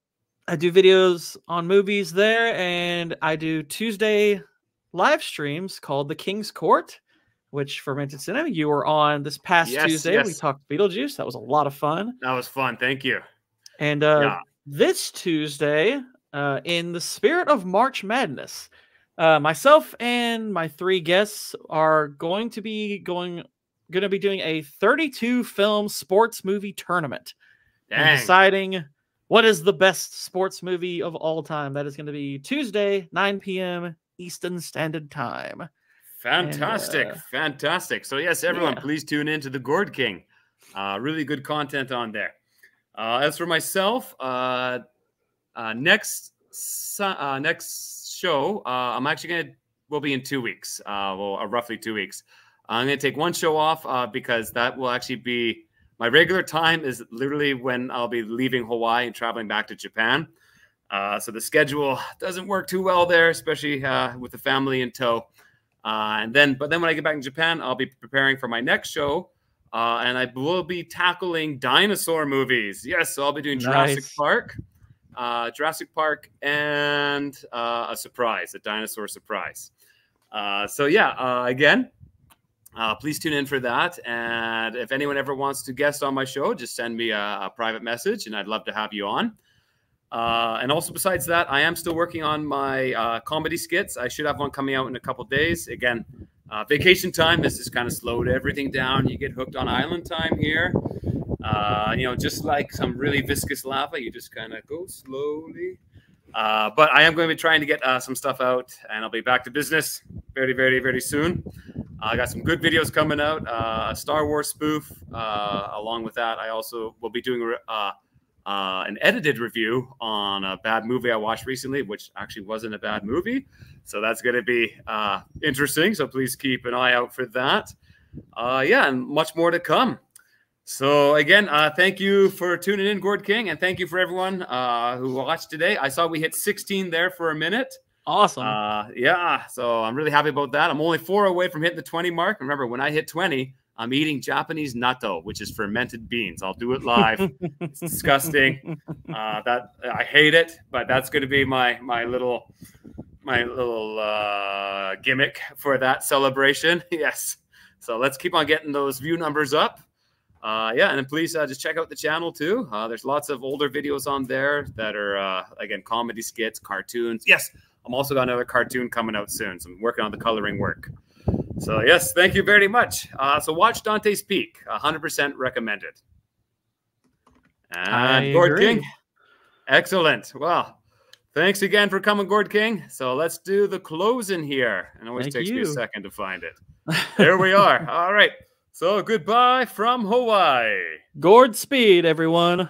I do videos on movies there. And I do Tuesday live streams called The King's Court, which Fermented Cinema, you were on this past Yes, Tuesday. yes. We talked Beetlejuice. That was a lot of fun. That was fun. Thank you. And uh, Yeah. this Tuesday, uh, in the spirit of March Madness, uh, myself and my three guests are going to be going, going to be doing a thirty-two film sports movie tournament and Dang. deciding what is the best sports movie of all time. That is going to be Tuesday, nine p m Eastern Standard Time. Fantastic. And, uh, Fantastic. So, yes, everyone, yeah. please tune in to the Gord King. Uh, really good content on there. Uh, as for myself, uh, uh, next su- uh, next show, uh, I'm actually going to, will be in two weeks, uh, well, uh, roughly two weeks. I'm going to take one show off uh, because that will actually be, my regular time is literally when I'll be leaving Hawaii and traveling back to Japan. Uh, so the schedule doesn't work too well there, especially uh, with the family in tow. Uh, and then, but then when I get back in Japan, I'll be preparing for my next show. Uh, and I will be tackling dinosaur movies. Yes, so I'll be doing Jurassic Nice. Park, uh, Jurassic Park, and uh, a surprise, a dinosaur surprise. Uh, so yeah, uh, again, uh, please tune in for that. And if anyone ever wants to guest on my show, just send me a, a private message, and I'd love to have you on. Uh, and also besides that, I am still working on my uh, comedy skits. I should have one coming out in a couple days. Again, uh, vacation time has just kind of slowed everything down. You get hooked on island time here. Uh, you know, just like some really viscous lava, you just kind of go slowly. Uh, but I am going to be trying to get uh, some stuff out, and I'll be back to business very, very, very soon. Uh, I got some good videos coming out, uh, a Star Wars spoof. Uh, along with that, I also will be doing uh, Uh, an edited review on a bad movie I watched recently, which actually wasn't a bad movie. So that's going to be uh, interesting. So please keep an eye out for that. Uh, yeah, and much more to come. So again, uh, thank you for tuning in, Gord King, and thank you for everyone uh, who watched today. I saw we hit sixteen there for a minute. Awesome. Uh, yeah, so I'm really happy about that. I'm only four away from hitting the twenty mark. Remember, when I hit twenty, I'm eating Japanese natto, which is fermented beans. I'll do it live. It's disgusting. Uh, that I hate it, but that's going to be my my little my little uh, gimmick for that celebration. Yes. So let's keep on getting those view numbers up. Uh, yeah, and then please uh, just check out the channel too. Uh, there's lots of older videos on there that are, uh, again, comedy skits, cartoons. Yes, I'm also got another cartoon coming out soon, so I'm working on the coloring work. So yes, thank you very much. Uh, so watch Dante's Peak, one hundred percent recommended. And Gord King, excellent. Well, thanks again for coming, Gord King. So let's do the closing here. It always Thank takes you. me a second to find it. There we are. All right. So goodbye from Hawaii. Gord speed, everyone.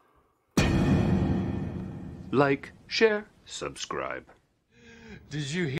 Like, share, subscribe. Did you hear?